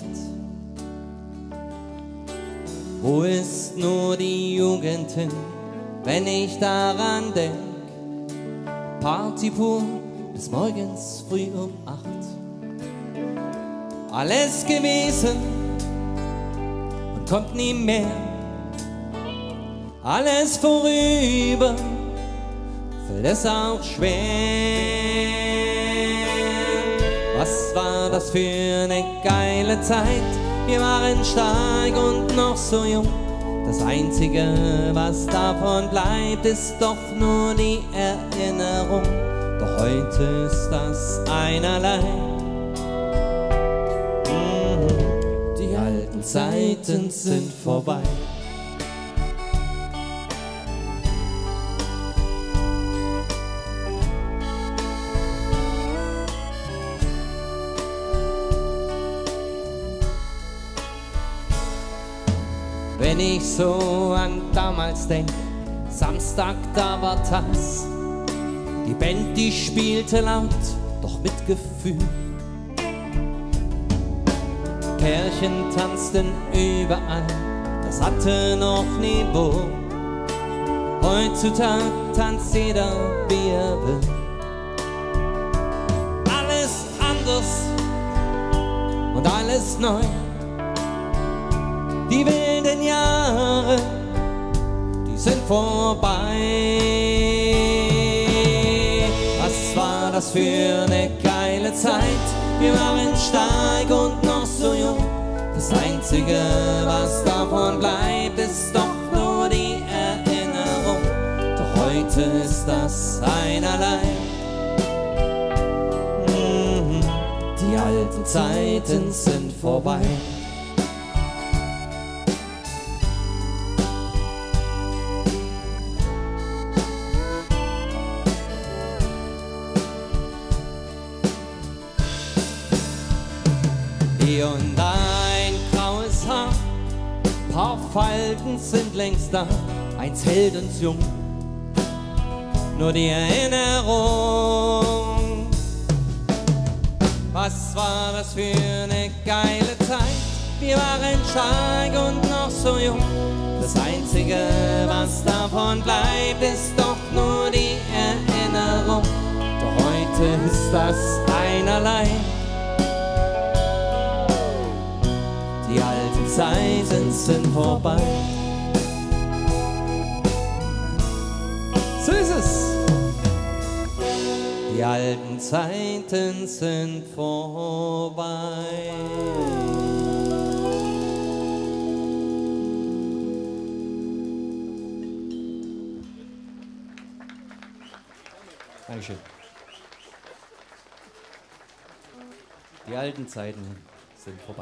Wo ist nur die Jugend hin, wenn ich daran denk? Party pur bis morgens früh um 8. Alles gewesen und kommt nie mehr alles vorüber, fällt es auch schwer. Was war das für eine geile Zeit? Wir waren stark und noch so jung. Das Einzige, was davon bleibt, ist doch nur die Erinnerung. Doch heute ist das einerlei. Die alten Zeiten sind vorbei. Wenn ich so an damals denk, Samstag, da war das. Die Band, die spielte laut, doch mit Gefühl. Pärchen tanzten überall, das hatte noch Niveau. Heutzutage tanzt jeder, wie er will. Alles anders und alles neu. Die wilden Jahre, die sind vorbei. Was war das für eine geile Zeit? Wir waren stark und noch so jung. Das Einzige, was davon bleibt, ist doch nur die Erinnerung. Doch heute ist das einerlei. Die alten Zeiten sind vorbei. Und ein graues Haar, paar Falten sind längst da, eins hält uns jung, nur die Erinnerung. Was war das für eine geile Zeit? Wir waren stark und noch so jung. Das Einzige, was davon bleibt, ist doch nur die Erinnerung. Doch heute ist das einerlei. Die alten Zeiten sind vorbei. So ist es. Die alten Zeiten sind vorbei. Dankeschön. Die alten Zeiten sind vorbei.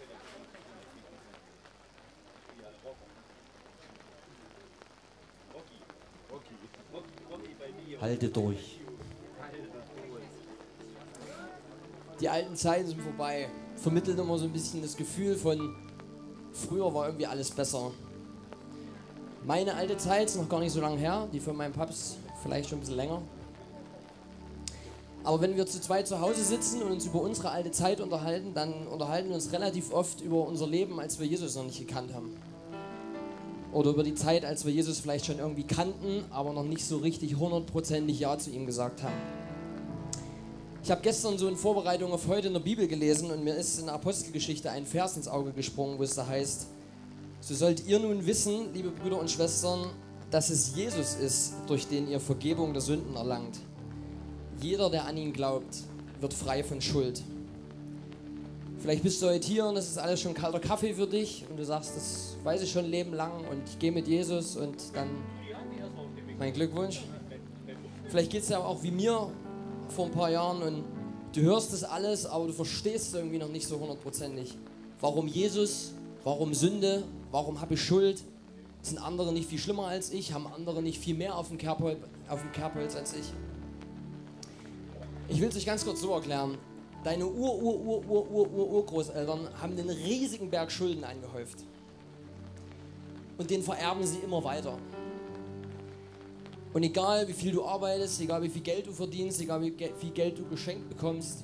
Halte durch. Die alten Zeiten sind vorbei. Vermittelt immer so ein bisschen das Gefühl von, früher war irgendwie alles besser. Meine alte Zeit ist noch gar nicht so lange her, die von meinem Paps vielleicht schon ein bisschen länger. Aber wenn wir zu zweit zu Hause sitzen und uns über unsere alte Zeit unterhalten, dann unterhalten wir uns relativ oft über unser Leben, als wir Jesus noch nicht gekannt haben. Oder über die Zeit, als wir Jesus vielleicht schon irgendwie kannten, aber noch nicht so richtig 100% Ja zu ihm gesagt haben. Ich habe gestern so in Vorbereitung auf heute in der Bibel gelesen und mir ist in der Apostelgeschichte ein Vers ins Auge gesprungen, wo es da heißt: So sollt ihr nun wissen, liebe Brüder und Schwestern, dass es Jesus ist, durch den ihr Vergebung der Sünden erlangt. Jeder, der an ihn glaubt, wird frei von Schuld. Vielleicht bist du heute hier und das ist alles schon kalter Kaffee für dich und du sagst, das weiß ich schon ein Leben lang und ich gehe mit Jesus und dann mein Glückwunsch. Vielleicht geht es ja auch wie mir vor ein paar Jahren und du hörst das alles, aber du verstehst irgendwie noch nicht so 100%. Warum Jesus, warum Sünde, warum habe ich Schuld? Sind andere nicht viel schlimmer als ich? Haben andere nicht viel mehr auf dem Kerbholz als ich? Ich will es euch ganz kurz so erklären. Deine Urgroßeltern haben einen riesigen Berg Schulden angehäuft. Und den vererben sie immer weiter. Und egal wie viel du arbeitest, egal wie viel Geld du verdienst, egal wie viel Geld du geschenkt bekommst,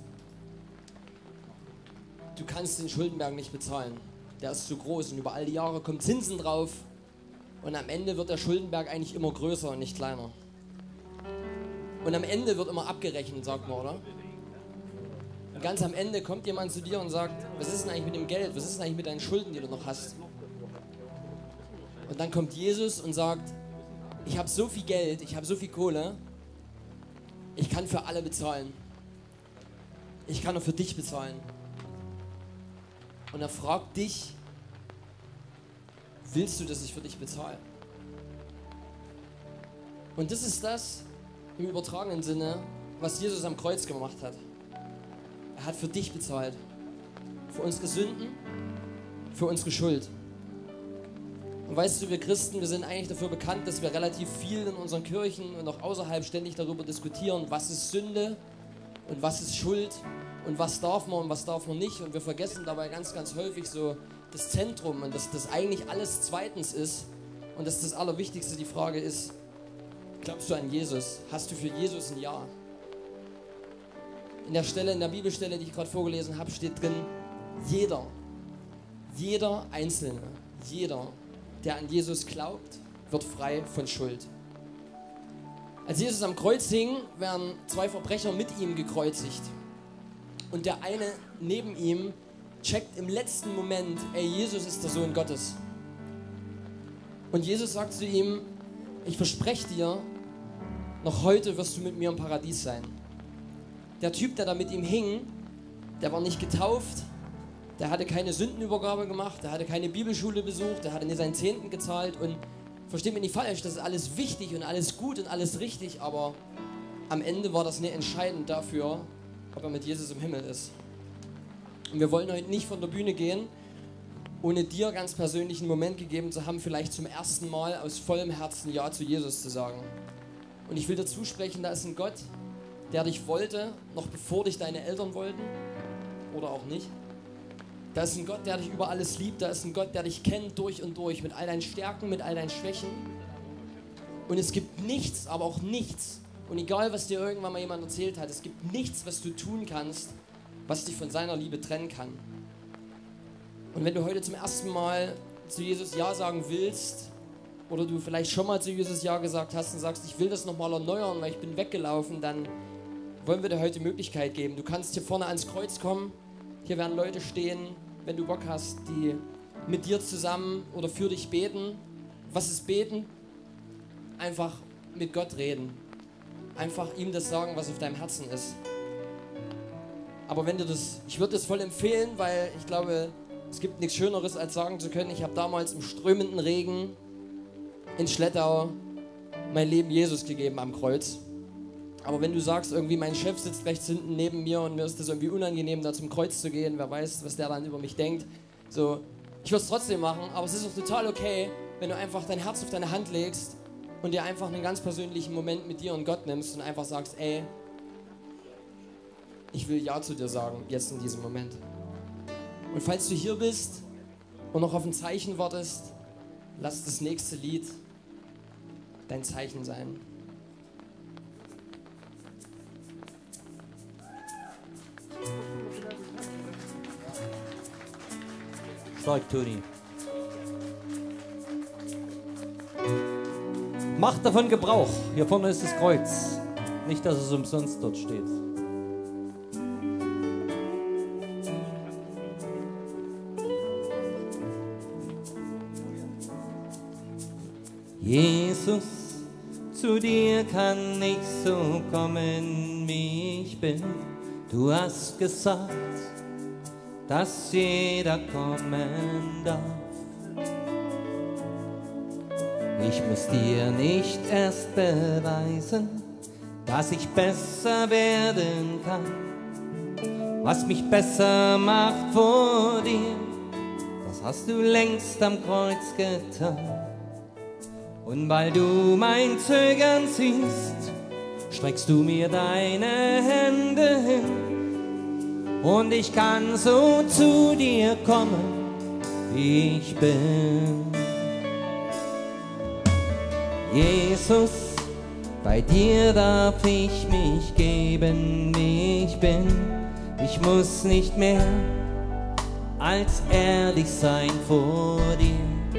du kannst den Schuldenberg nicht bezahlen. Der ist zu groß und über all die Jahre kommen Zinsen drauf. Und am Ende wird der Schuldenberg eigentlich immer größer und nicht kleiner. Und am Ende wird immer abgerechnet, sagt man, oder? Und ganz am Ende kommt jemand zu dir und sagt, was ist denn eigentlich mit dem Geld? Was ist denn eigentlich mit deinen Schulden, die du noch hast? Und dann kommt Jesus und sagt, ich habe so viel Geld, ich habe so viel Kohle, ich kann für alle bezahlen. Ich kann auch für dich bezahlen. Und er fragt dich, willst du, dass ich für dich bezahle? Und das ist das, im übertragenen Sinne, was Jesus am Kreuz gemacht hat. Er hat für dich bezahlt. Für unsere Sünden, für unsere Schuld. Und weißt du, wir Christen, wir sind eigentlich dafür bekannt, dass wir relativ viel in unseren Kirchen und auch außerhalb ständig darüber diskutieren, was ist Sünde und was ist Schuld und was darf man und was darf man nicht. Und wir vergessen dabei ganz, ganz häufig so das Zentrum und dass das eigentlich alles zweitens ist und dass das Allerwichtigste die Frage ist, glaubst du an Jesus? Hast du für Jesus ein Ja? In der Bibelstelle, die ich gerade vorgelesen habe, steht drin, jeder Einzelne, jeder, der an Jesus glaubt, wird frei von Schuld. Als Jesus am Kreuz hing, werden zwei Verbrecher mit ihm gekreuzigt. Und der eine neben ihm checkt im letzten Moment, ey, Jesus ist der Sohn Gottes. Und Jesus sagt zu ihm, ich verspreche dir, noch heute wirst du mit mir im Paradies sein. Der Typ, der da mit ihm hing, der war nicht getauft, der hatte keine Sündenübergabe gemacht, der hatte keine Bibelschule besucht, der hatte nicht seinen Zehnten gezahlt und versteht mich nicht falsch, das ist alles wichtig und alles gut und alles richtig, aber am Ende war das nicht entscheidend dafür, ob er mit Jesus im Himmel ist. Und wir wollen heute nicht von der Bühne gehen, ohne dir ganz persönlich einen Moment gegeben zu haben, vielleicht zum ersten Mal aus vollem Herzen Ja zu Jesus zu sagen. Und ich will dir zusprechen, da ist ein Gott, der dich wollte, noch bevor dich deine Eltern wollten oder auch nicht. Da ist ein Gott, der dich über alles liebt. Da ist ein Gott, der dich kennt durch und durch, mit all deinen Stärken, mit all deinen Schwächen. Und es gibt nichts, aber auch nichts. Und egal, was dir irgendwann mal jemand erzählt hat, es gibt nichts, was du tun kannst, was dich von seiner Liebe trennen kann. Und wenn du heute zum ersten Mal zu Jesus Ja sagen willst, oder du vielleicht schon mal zu Jesus Ja gesagt hast und sagst, ich will das nochmal erneuern, weil ich bin weggelaufen, dann wollen wir dir heute die Möglichkeit geben. Du kannst hier vorne ans Kreuz kommen. Hier werden Leute stehen, wenn du Bock hast, die mit dir zusammen oder für dich beten. Was ist beten? Einfach mit Gott reden. Einfach ihm das sagen, was auf deinem Herzen ist. Aber wenn du das, ich würde das voll empfehlen, weil ich glaube, es gibt nichts Schöneres, als sagen zu können, ich habe damals im strömenden Regen in Schlettau mein Leben Jesus gegeben am Kreuz. Aber wenn du sagst, irgendwie mein Chef sitzt rechts hinten neben mir und mir ist das irgendwie unangenehm, da zum Kreuz zu gehen, wer weiß, was der dann über mich denkt. So, ich würde es trotzdem machen, aber es ist auch total okay, wenn du einfach dein Herz auf deine Hand legst und dir einfach einen ganz persönlichen Moment mit dir und Gott nimmst und einfach sagst, ey, ich will Ja zu dir sagen, jetzt in diesem Moment. Und falls du hier bist und noch auf ein Zeichen wartest, lass das nächste Lied dein Zeichen sein. Stark, Toni. Macht davon Gebrauch. Hier vorne ist das Kreuz. Nicht, dass es umsonst dort steht. Jesus, zu dir kann ich so kommen, wie ich bin. Du hast gesagt, dass jeder kommen darf. Ich muss dir nicht erst beweisen, dass ich besser werden kann. Was mich besser macht vor dir, das hast du längst am Kreuz getan. Und weil du mein Zögern siehst, streckst du mir deine Hände hin. Und ich kann so zu dir kommen, wie ich bin. Jesus, bei dir darf ich mich geben, wie ich bin. Ich muss nicht mehr als ehrlich sein vor dir.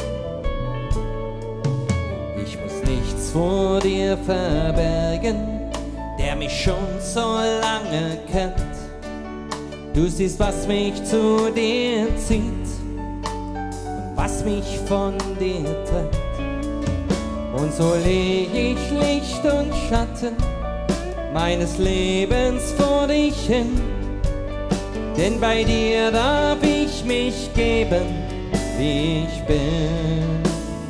Ich muss nichts vor dir verbergen, der mich schon so lange kennt. Du siehst, was mich zu dir zieht. Und was mich von dir trennt. Und so leg ich Licht und Schatten meines Lebens vor dich hin, denn bei dir darf ich mich geben, wie ich bin.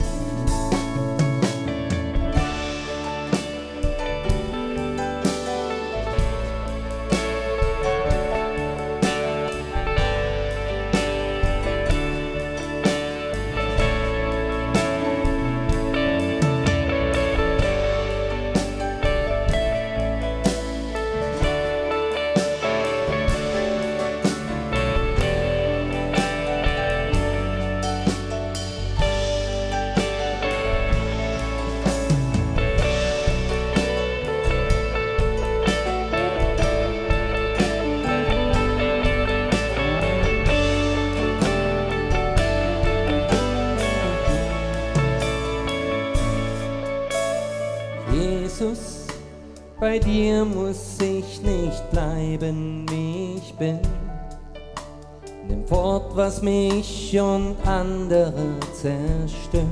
Jesus, bei dir muss ich nicht bleiben, wie ich bin. Nimm fort, was mich und andere zerstört.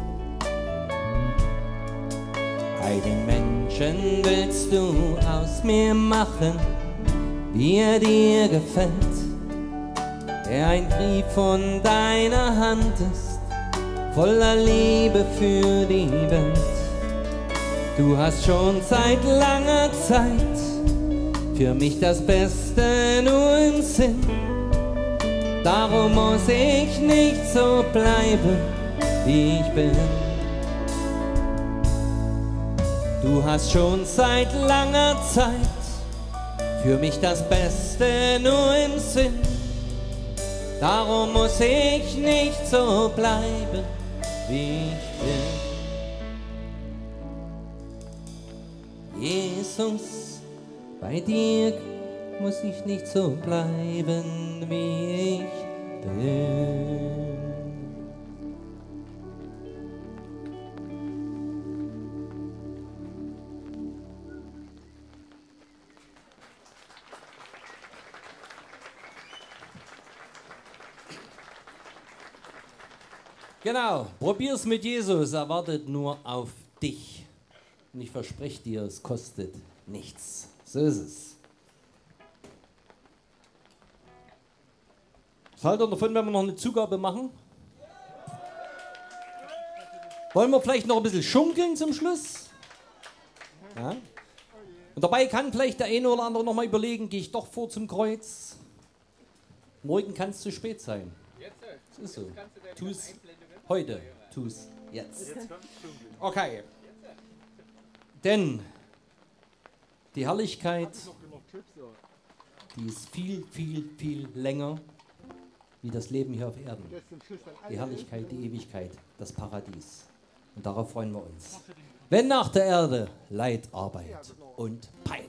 Einen Menschen willst du aus mir machen, wie er dir gefällt, der ein Brief von deiner Hand ist, voller Liebe für die Welt. Du hast schon seit langer Zeit für mich das Beste nur im Sinn. Darum muss ich nicht so bleiben, wie ich bin. Du hast schon seit langer Zeit für mich das Beste nur im Sinn. Darum muss ich nicht so bleiben, wie ich bin. Jesus, bei dir muss ich nicht so bleiben, wie ich bin. Genau, probier's mit Jesus, er wartet nur auf dich. Und ich verspreche dir, es kostet nichts. So ist es. Was haltet ihr davon, wenn wir noch eine Zugabe machen? Wollen wir vielleicht noch ein bisschen schunkeln zum Schluss? Ja? Und dabei kann vielleicht der eine oder andere noch mal überlegen, gehe ich doch vor zum Kreuz? Morgen kann es zu spät sein. Das ist so. Tu's heute, tu's jetzt. Okay. Denn die Herrlichkeit, die ist viel, viel, viel länger wie das Leben hier auf Erden. Die Herrlichkeit, die Ewigkeit, das Paradies. Und darauf freuen wir uns. Wenn nach der Erde Leid, Arbeit und Pein.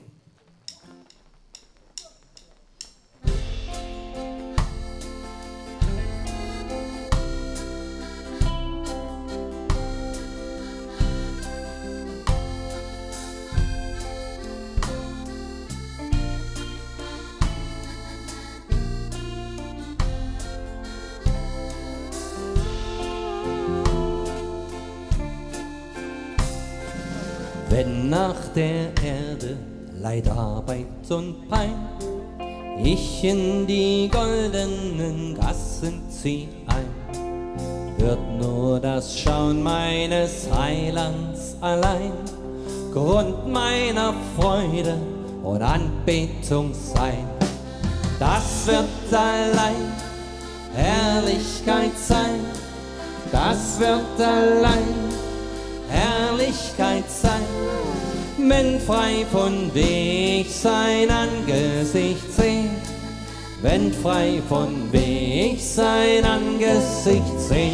Wenn nach der Erde Leid, Arbeit und Pein ich in die goldenen Gassen zieh ein, wird nur das Schauen meines Heilands allein Grund meiner Freude und Anbetung sein. Das wird allein Herrlichkeit sein, das wird allein Herrlichkeit sein, wenn frei von Weg sein Angesicht seh, wenn frei von Weg sein Angesicht seh.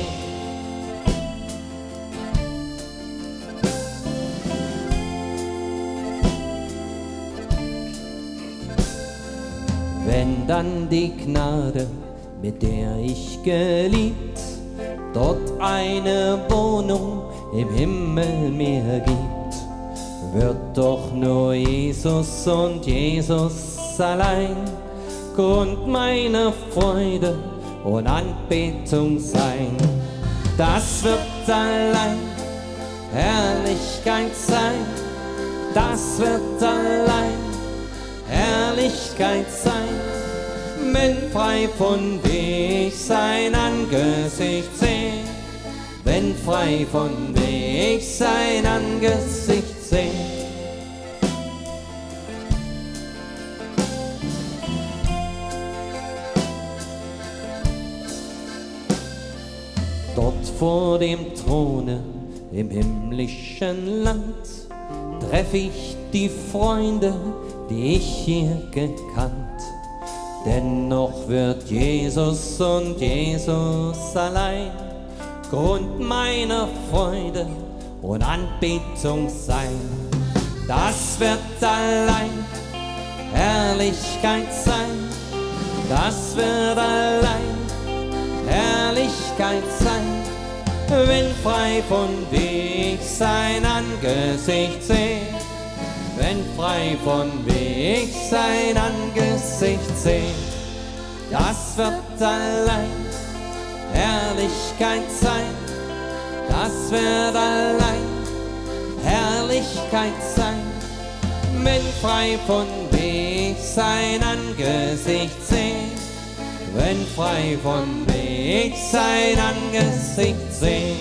Wenn dann die Gnade, mit der ich geliebt, dort eine Wohnung im Himmel mir gibt, wird doch nur Jesus und Jesus allein Grund meiner Freude und Anbetung sein. Das wird allein Herrlichkeit sein. Das wird allein Herrlichkeit sein. Wenn frei von Weg sein Angesicht sehen. Wenn frei von Weg sein Angesicht sehen. Dort vor dem Throne im himmlischen Land treff ich die Freunde, die ich hier gekannt. Dennoch wird Jesus und Jesus allein Grund meiner Freude und Anbetung sein. Das wird allein Herrlichkeit sein. Das wird allein Herrlichkeit sein, wenn frei von Weg sein Angesicht sehen. Wenn frei von Weg sein Angesicht sehen. Das wird allein Herrlichkeit sein. Das wird allein Herrlichkeit sein, wenn frei von Weg sein Angesicht sehen. Wenn frei von Weg sein Angesicht sehen.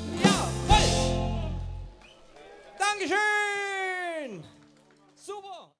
Jawohl! Dankeschön! Super!